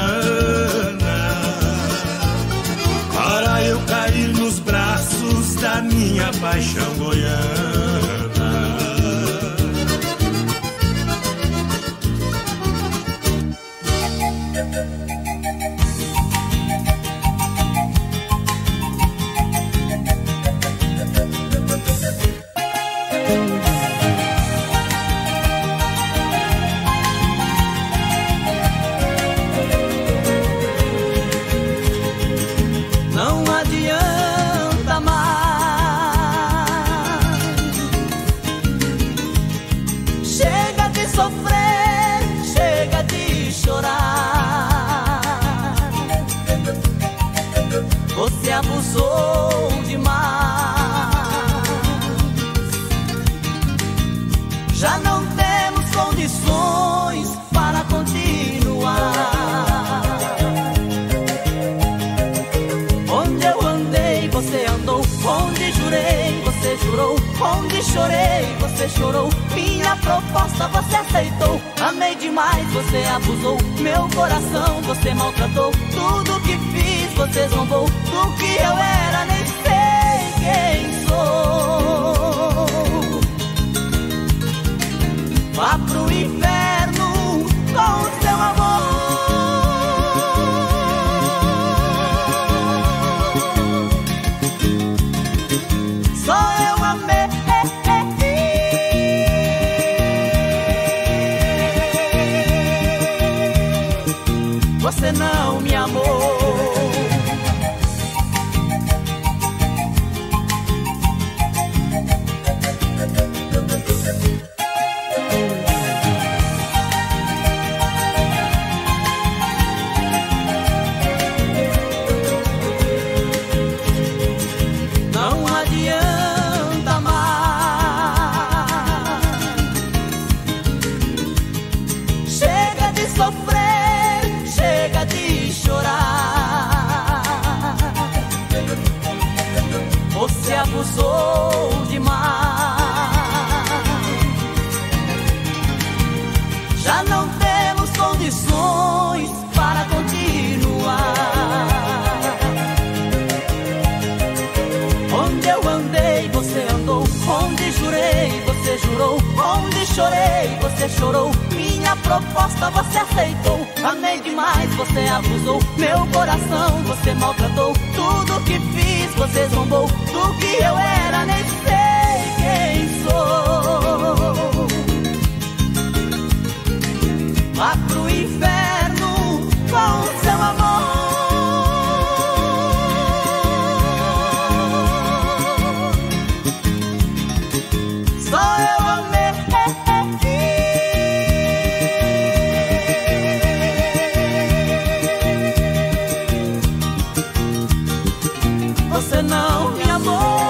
para eu cair nos braços da minha paixão goiana. adianta mais. Chega de sofrer, chega de chorar. Você abusou demais. Já não temos condições para continuar. Onde eu andei, você andou. Onde jurei, você jurou. Onde chorei, você chorou. Minha proposta você aceitou. Amei demais, você abusou. Meu coração você maltratou. Tudo que fiz você zombou. Do que eu era nem sei quem sou. Vá pro inferno com o seu amor. Só eu amei. Você não me amou. Não adianta mais. Chega de sofrer, chega de chorar. Você abusou demais. Já não temos condições para continuar. Onde eu andei, você andou. Onde jurei, você jurou. Onde chorei, você chorou. Minha proposta você aceitou. Amei demais, você abusou. Meu coração você maltratou. Tudo que fiz você zombou. Do que eu era nem sei quem sou. Vá pro inferno com o seu amor. Só eu amei. Você não me amou.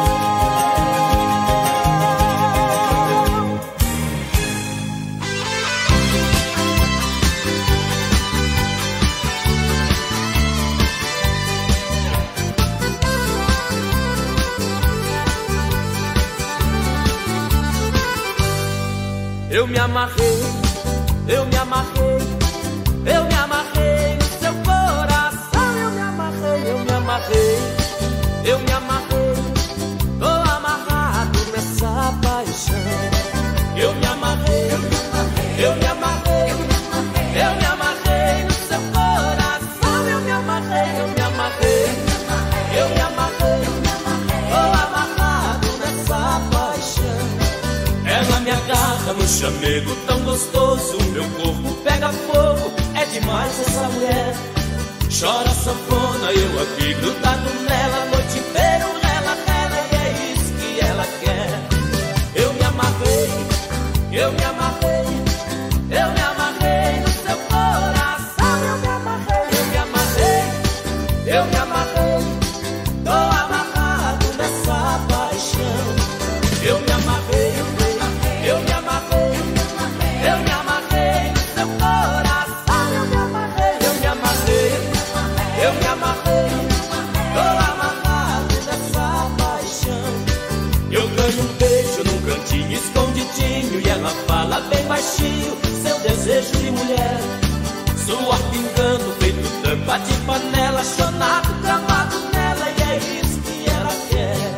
Eu me amarrei, eu me amarrei, eu me amarrei no seu coração. Eu me amarrei, eu me amarrei, eu me amarrei. Tô amarrado nessa paixão. Eu me amarrei, eu me amarrei, eu me amarrei, eu me amarrei no seu coração. Eu me amarrei, eu me amarrei, eu me amarrei. Tô amarrado nessa paixão. Ela me agarra no chamego tão gostoso. Meu corpo pega fogo, é demais essa mulher. Chora sanfona, eu aqui grudado nela. A noite inteira ela, e é isso que ela quer. Eu me amarrei, eu me amarrei, eu me amarrei no seu coração. Eu me amarrei, eu me amarrei, eu me amarrei. Tô amarrado nessa paixão. Eu me amarrei, eu me amarrei, eu me amarrei no seu coração. Eu me amarrei, eu me amarrei, eu me amarrei. Tô amarrado nessa paixão. Eu ganho um beijo num cantinho escondidinho e ela fala bem baixinho seu desejo de mulher. Suor pingando, feito tampa de panela. Chonado, gramado nela, e é isso que ela quer.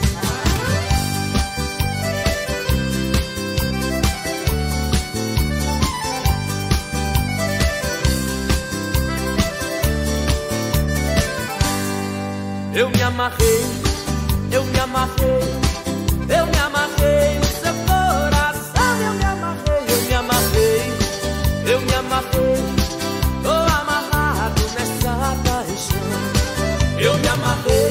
Eu me amarrei, eu me amarrei, eu me amarrei no seu coração. Eu me amarrei, eu me amarrei, eu me amarrei. Tô amarrado nessa paixão. Eu me amarrei.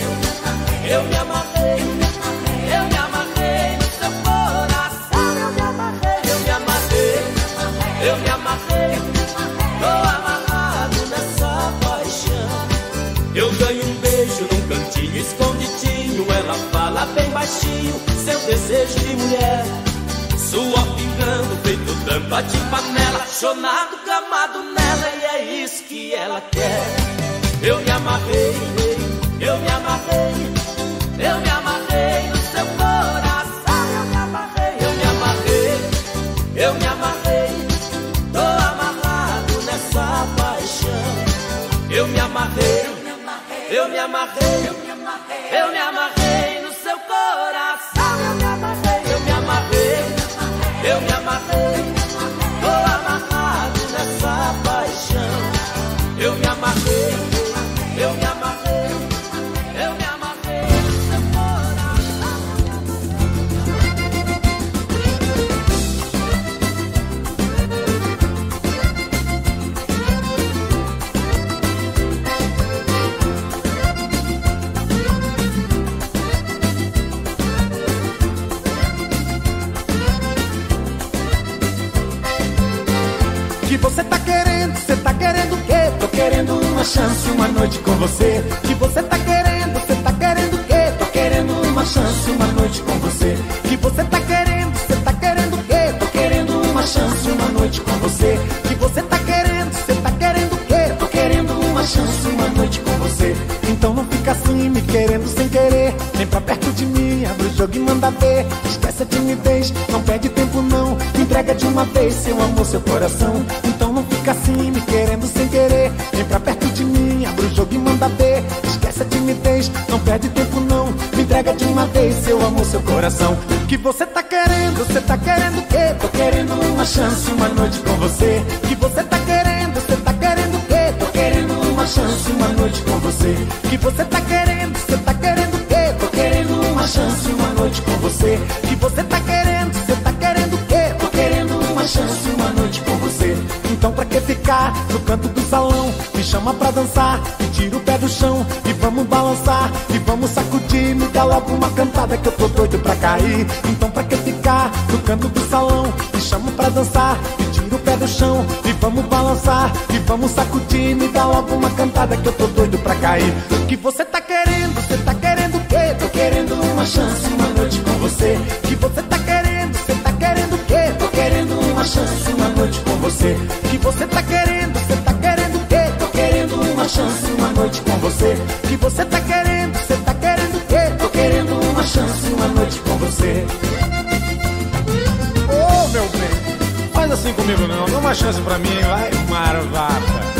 bate panela, chonado, gamado nela, e é isso que ela quer. Eu me amarrei, eu me amarrei, eu me amarrei no seu coração. Eu me amarrei, eu me amarrei, eu me amarrei, tô amarrado nessa paixão. Eu me amarrei, eu me amarrei, eu me amarrei no seu coração. Eu me amarrei, eu me amarrei, eu me amarrei, tô amarrado nessa paixão. Eu me amarrei, eu me amarrei, eu me amarrei no seu coração. Que você tá querendo o quê? Tô querendo uma chance, uma noite com você. Que você tá querendo o quê? Tô querendo uma chance, uma noite com você. Que você tá querendo o quê? Tô querendo uma chance, uma noite com você. Que você tá querendo o quê? Tô querendo uma chance, uma noite com você. Então não fica assim, me querendo sem querer. Vem pra perto de mim, abre o jogo e manda ver. Esquece a timidez, não perde tempo não. Entrega de uma vez seu amor, seu coração. Então não fica assim, me querendo sem querer. Vem pra perto de mim, abre o jogo e manda ver. Esquece a timidez, não perde tempo não. Me entrega de uma vez seu amor, seu coração. Que você tá querendo o quê? Tô querendo uma chance, uma noite com você. Que você tá querendo o quê? Tô querendo uma chance, uma noite com você. Que você tá querendo o quê? Tô querendo uma chance, uma noite com você. Que você tá querendo o quê? Tô querendo uma chance, uma noite com você. Então pra que ficar no canto do salão? Me chama pra dançar, me tira o pé do chão. E vamos balançar, e vamos sacudir. Me dá logo uma cantada que eu tô doido pra cair. Então pra que ficar no canto do salão? Me chama pra dançar, me tira o pé do chão. E vamos balançar, e vamos sacudir. Me dá logo uma cantada que eu tô doido pra cair. O que você tá querendo o quê? Tô querendo uma chance, uma noite com você. Que você tá querendo o quê? Tô querendo uma chance, uma noite com você. Que você tá querendo o quê? Tô querendo uma chance, uma noite com você. Que você tá querendo o quê? Tô querendo uma chance, uma noite com você. Ô, meu bem, faz assim comigo não, dá uma chance pra mim, vai, marvata.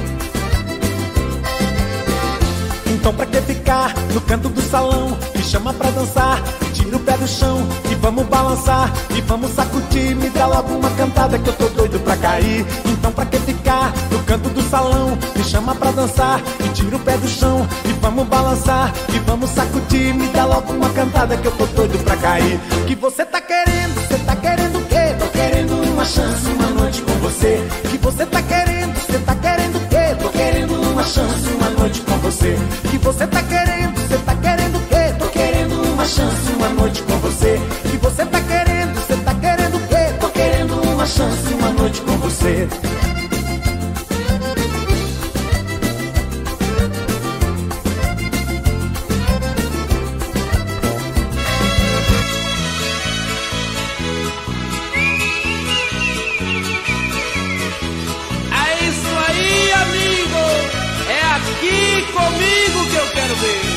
Então pra que ficar no canto do salão? Me chama pra dançar, tira o pé do chão. E vamos balançar, e vamos sacudir. Me dá logo uma cantada que eu tô doido pra cair. Então pra que ficar no canto do salão? Me chama pra dançar, e tira o pé do chão. E vamos balançar, e vamos sacudir. Me dá logo uma cantada que eu tô doido pra cair. Que você tá querendo o quê? Tô querendo uma chance, uma noite com você. Que você tá querendo o quê? Tô querendo uma chance, uma noite com você. Que você tá querendo o quê? Tô querendo uma chance, uma noite com você. Que você tá querendo o quê? Tô querendo uma chance, uma noite com você. É isso aí, amigo. É aqui comigo que eu quero ver.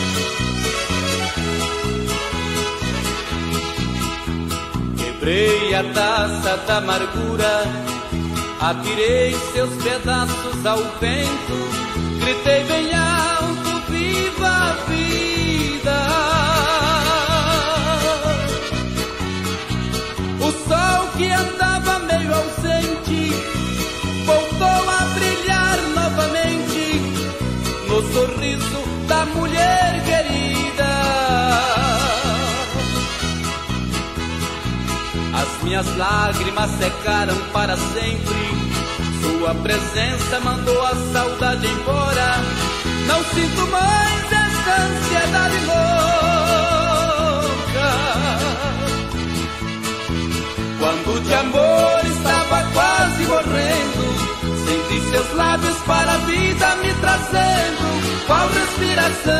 Quebrei a taça da amargura, atirei seus pedaços ao vento, gritei bem alto, viva a vida. O sol que andava meio ausente voltou a brilhar novamente no sorriso da mulher querida. As minhas lágrimas secaram para sempre, sua presença mandou a saudade embora. Não sinto mais essa ansiedade louca. Quando de amor estava quase morrendo, senti seus lábios para a vida me trazendo qual respiração.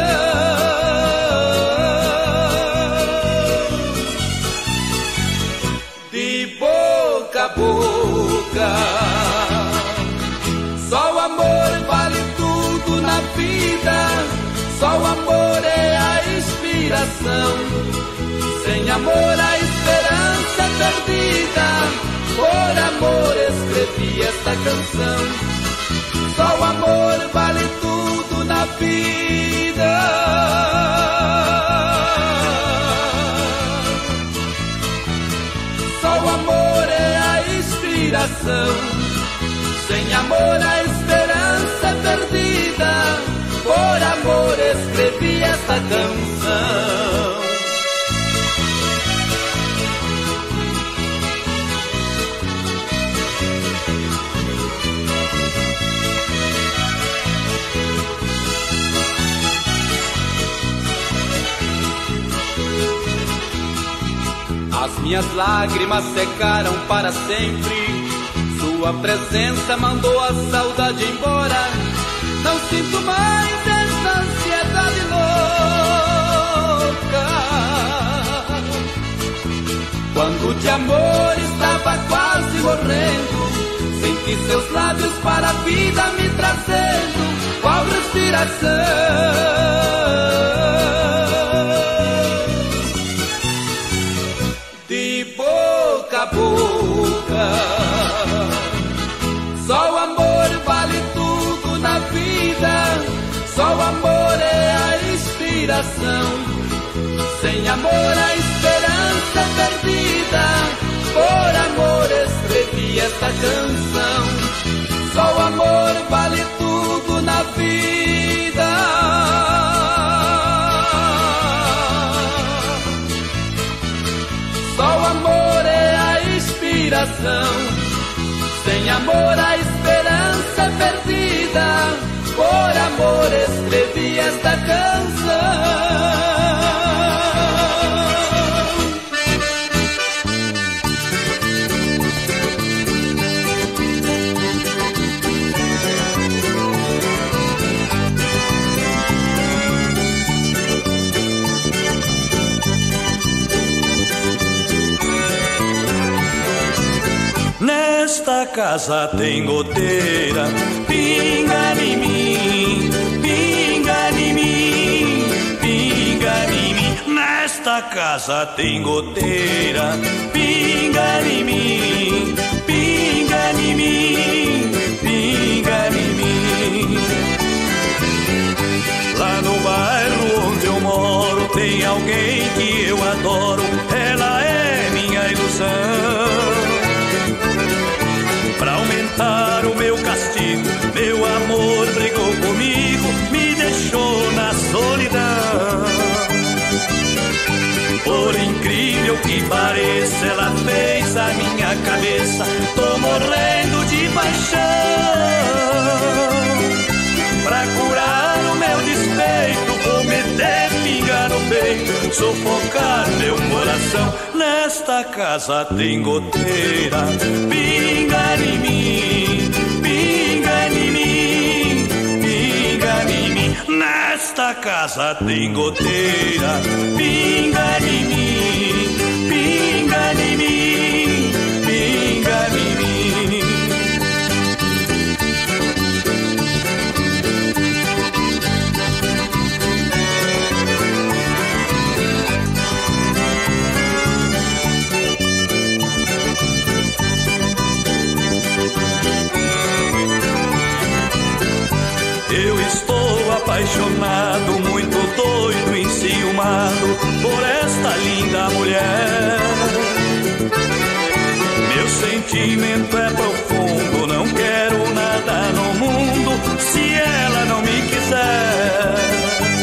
De boca a boca inspiração. Sem amor a esperança é perdida, por amor escrevi esta canção. Só o amor vale tudo na vida. Só o amor é a inspiração. Sem amor a esperança é perdida, por amor escrevi esta canção. As minhas lágrimas secaram para sempre, sua presença mandou a saudade embora. Não sinto mais essa ansiedade louca. Quando de amor estava quase morrendo, senti seus lábios para a vida me trazendo, qual respiração. Boca a boca, só o amor vale tudo na vida. Só o amor é a inspiração. Sem amor a esperança é perdida, por amor escrevi esta canção. Só o amor vale tudo na vida. Só o amor é a inspiração. Sem amor a esperança é perdida, por amor escrevi esta canção. Nesta casa tem goteira, pinga em mim, pinga em mim, pinga em mim. Nesta casa tem goteira, pinga em mim, pinga em mim, pinga em mim. Lá no bairro onde eu moro tem alguém que eu adoro, ela é minha ilusão. Pra aumentar o meu castigo, meu amor brigou comigo, me deixou na solidão. Por incrível que pareça, ela fez a minha cabeça, tô morrendo de paixão. Pra curar o meu despeito, vou meter pinga no peito, sufocar meu coração. Nesta casa tem goteira, pinga em mim, pinga em mim, pinga em mim. Nesta casa tem goteira, pinga em mim, pinga em mim, pinga em mim. Eu estou apaixonado, muito doido, enciumado por esta linda mulher. Meu sentimento é profundo, não quero nada no mundo se ela não me quiser.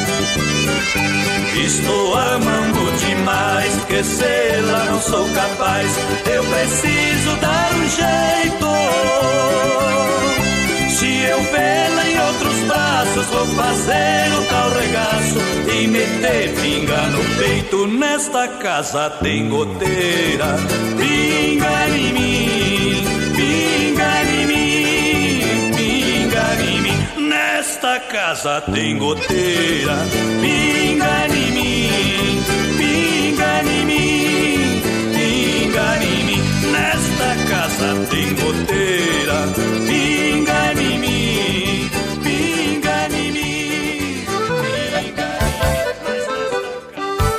Estou amando demais, esquecê-la não sou capaz, eu preciso dar um jeito. Se eu vê-la em outros braços, vou fazer o tal regaço e meter pinga no peito. Nesta casa tem goteira, pinga em mim, pinga em mim, pinga em mim. Nesta casa tem goteira, pinga em mim, pinga em mim, pinga em mim. Nesta casa tem goteira, pinga em mim, pinga em mim, pinga em mim.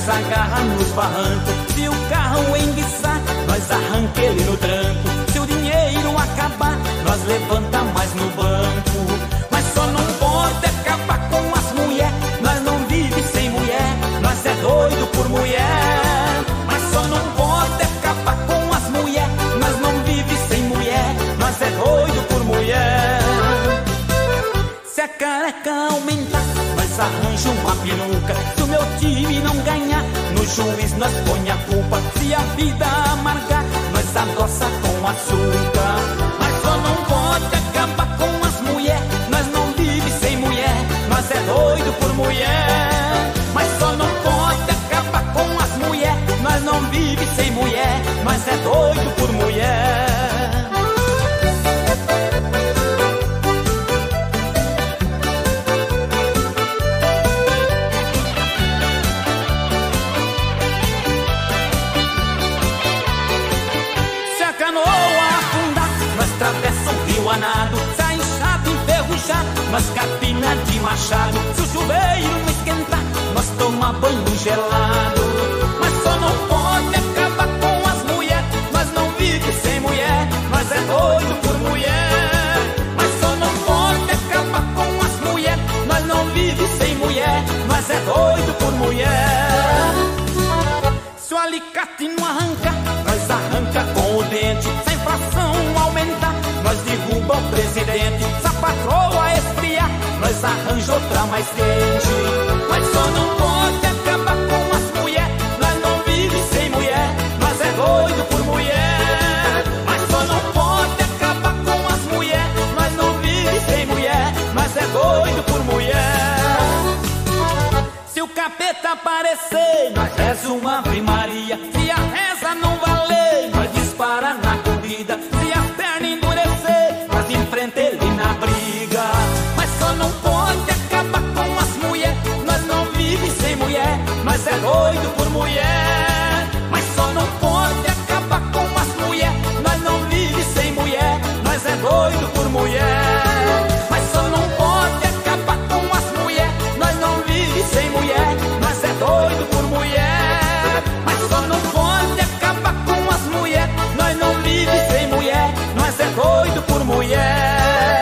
nós agarra nos barrancos. Se o carro enguiçar, nós arranca ele no tranco. Se o dinheiro acabar, nós levanta mais no banco. Mas só não pode acabar com as mulher, nós não vive sem mulher, nós é doido por mulher. Mas só não pode acabar com as mulher, nós não vive sem mulher, nós é doido por mulher. Se a careca aumentar, nós arranja uma peruca. Se o meu time não ganhar, no juiz nós põe a culpa. Se a vida amargar, nós adoça com açúcar. Mas só não pode acabar com as mulher, nós não vive sem mulher, nós é doido por mulher. Mas só não pode acabar com as mulher, nós não vive sem mulher, nós é doido por mulher. Atravessa o rio a nado, sai inchado, enferrujado, nós capina de machado. Se o chuveiro esquentar, nós toma banho gelado. Mas só não pode acabar com as mulher, nós não vive sem mulher, nós é doido por mulher. Mas só não pode acabar com as mulher, nós não vive sem mulher, nós é doido por mulher. Se o alicate não arranca, nós arranca com o dente. Se a inflação aumentar, nós derruba o presidente. Se a patroa esfriar, nós arranja outra mais quente. Mas só não pode acabar com as mulher, nós não vive sem mulher, nós é doido por mulher. Mas só não pode acabar com as mulher, nós não vive sem mulher, nós é doido por mulher. Se o capeta aparecer, nós reza uma Ave Maria. Se a reza não valer, nós dispara na corrida. Se as pernas endurecer, nós enfrenta ele na briga. Mas só não pode acabar com as mulher, nós não vive sem mulher, nós é doido por mulher. Mas só não pode acabar com as mulher, nós não vive sem mulher, nós é doido por mulher. Mas só não pode acabar com as mulher, nós não vive sem mulher, nós é doido por mulher. Mas só não pode acabar com as mulher, nós não vive sem mulher, nós é doido por mulher.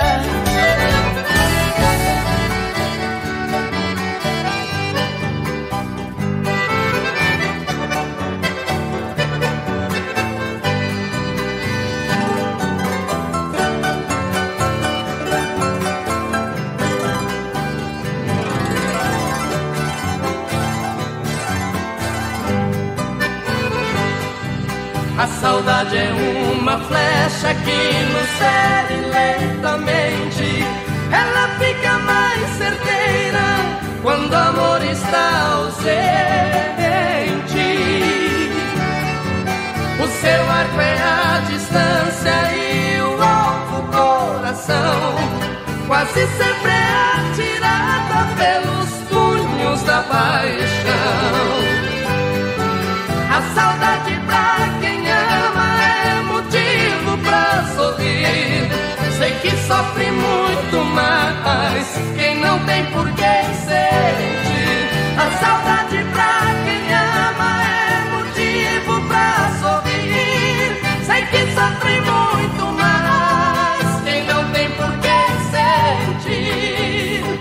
A saudade é uma flecha que nos fere lentamente. Ela fica mais certeira quando o amor está ausente. O seu arco é a distância e o alvo coração. Quase sempre é atirada pelos punhos da paixão. A saudade pra quem ama é motivo pra sorrir. Sei que sofre muito mais quem não tem por que sentir. A saudade pra quem ama é motivo pra sorrir. Sei que sofre muito mais quem não tem por que sentir.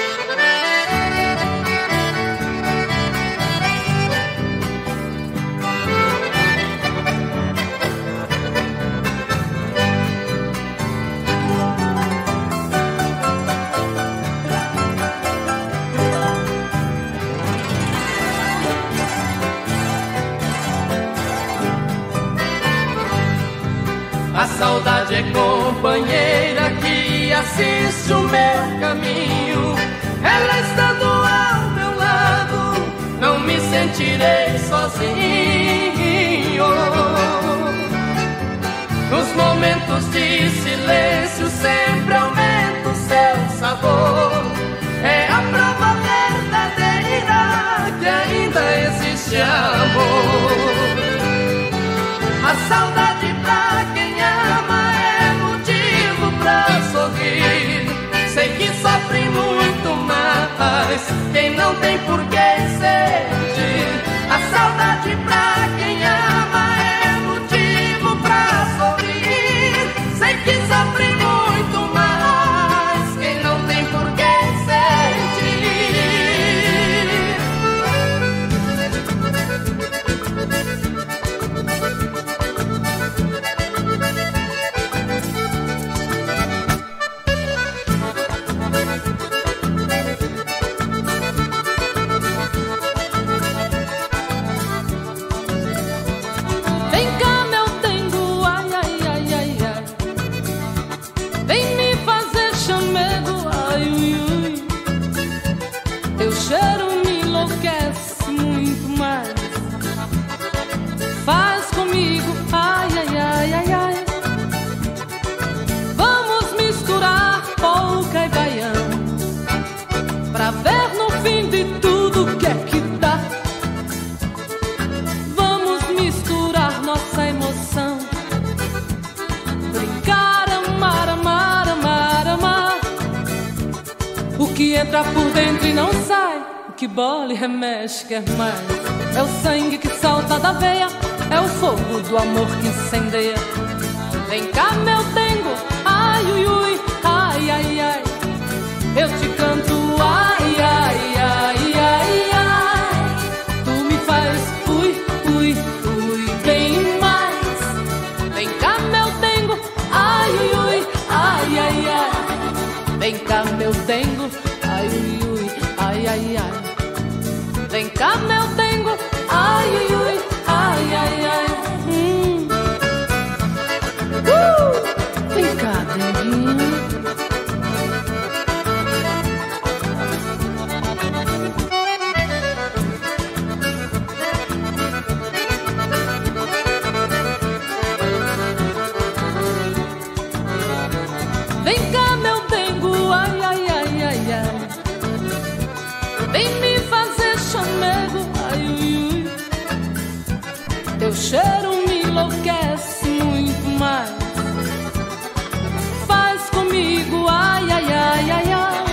A saudade é companheira que assiste o meu caminho. Ela estando ao meu lado, não me sentirei sozinho. Nos momentos de silêncio sempre aumenta o seu sabor. É a prova verdadeira que ainda existe amor. A saudade pra quem ama é motivo pra sorrir. Sei que sofre muito mais quem não tem por que sentir. verdade pra quem ama é motivo pra sorrir. Sei que sofre muito mais quem não tem por que pra ver no fim de tudo o que é que dá. Vamos misturar nossa emoção, brincar, amar, amar, amar, amar. O que entra por dentro e não sai, o que bola e remexe quer mais. É o sangue que salta da veia, é o fogo do amor que incendeia. Vem cá, meu dengo, ai, ui, ui, ai, ai, ai. Eu te canto, ai, ai, ai, ai, ai. Tu me faz, ui, ui, ui, bem mais. Vem cá, meu dengo, ai, ui, ui, ai, ai, ai. Vem cá, meu dengo, ai, ui, ui, ai, ai, ai. Vem cá, meu dengo, ai, ui, ui, ai, ai, ai. Vem cá, denguinho. Vem cá, meu dengo, ai, ai, ai, ai, ai. Vem me fazer chamego, ai, ui, ui. Teu cheiro me enlouquece muito mais. Faz comigo, ai, ai, ai, ai, ai.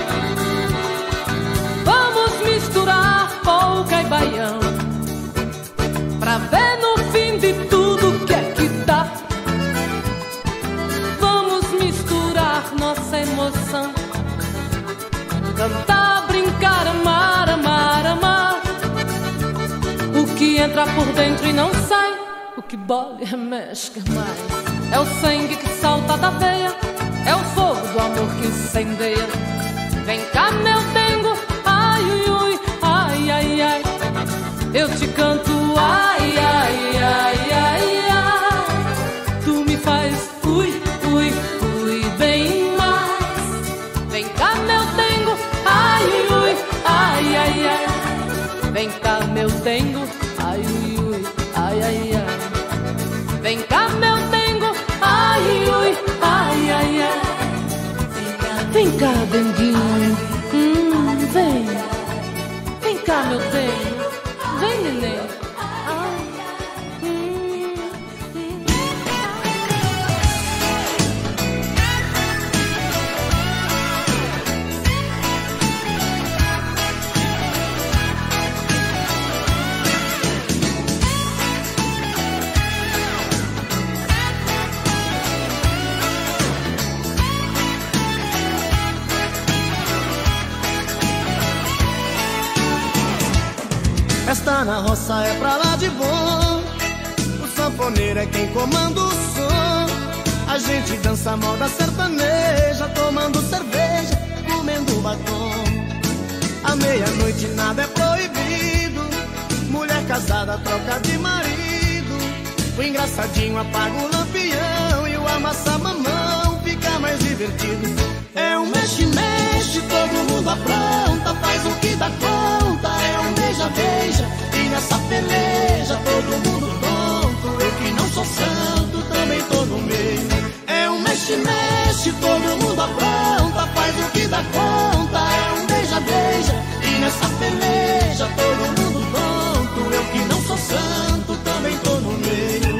Vamos misturar polca e baião, pra ver no fim de tudo o que é que dá. Vamos misturar nossa emoção, cantar, brincar, amar, amar, amar. O que entra por dentro e não sai, o que bola e remexe quer mais. É o sangue que salta da veia, é o fogo do amor que incendeia. Vem cá, meu dengo, ai, ui, ui, ai, ai, ai. Eu te canto, ai, ai, ai, ai, ai. Tu me faz, ui, ui, ui, bem mais. Vem cá, meu dengo, ai, ui, ui, ai, ai, ai. Vem cá, meu dengo, ai, ui, ui, ai, ai, ai. Vem cá, meu dengo, ai, ui, ai, ai, ai. Vem cá, denguinho, vem. Vem cá, meu dengo, vem, neném. Festa na roça é pra lá de bom, o sanfoneiro é quem comanda o som. A gente dança moda sertaneja, tomando cerveja, comendo batom. À meia-noite nada é proibido, mulher casada troca de marido. O engraçadinho apaga o lampião e o amassa-mamão fica mais divertido. É um mexe-mexe, todo mundo apronta, faz o que dá conta. É um beija-beija, e nessa peleja todo mundo tonto. Eu que não sou santo, também tô no meio. É um mexe-mexe, todo mundo apronta, faz o que dá conta. É um beija-beija, e nessa peleja todo mundo tonto. Eu que não sou santo, também tô no meio.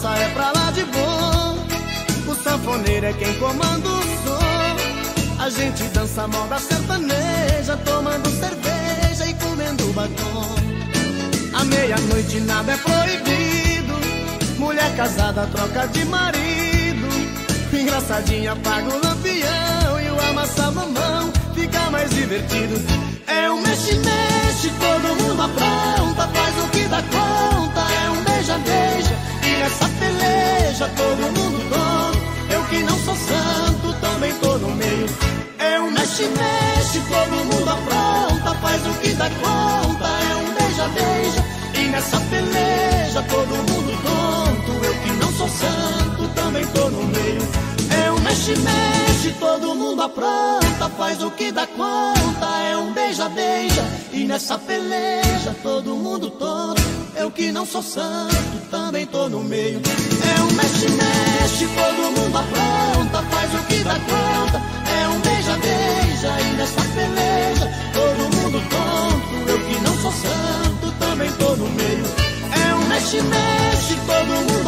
roça é pra lá de bom. O sanfoneiro é quem comanda o som. A gente dança moda sertaneja, tomando cerveja e comendo batom. À meia-noite nada é proibido, mulher casada troca de marido. Engraçadinha paga o lampião e o amassa mamão fica mais divertido. É um mexe-mexe, todo mundo apronta, faz o que dá conta. É um beija-beija e nessa peleja todo mundo dono. Eu que não sou santo também tô no meio. É um mexe-mexe, todo mundo apronta, faz o que dá conta. É um beija-beija e nessa peleja todo mundo tonto. Eu que não sou santo também tô no meio. É um mexe-mexe, todo mundo apronta, faz o que dá conta. É um beija-beija e nessa peleja todo mundo tonto. Eu que não sou santo também tô no meio. É um mexe-mexe, todo mundo apronta, faz o que dá conta. É um beija-beija e nessa peleja todo mundo tonto. Eu que não sou santo também tô no meio. É um mexe-mexe, todo mundo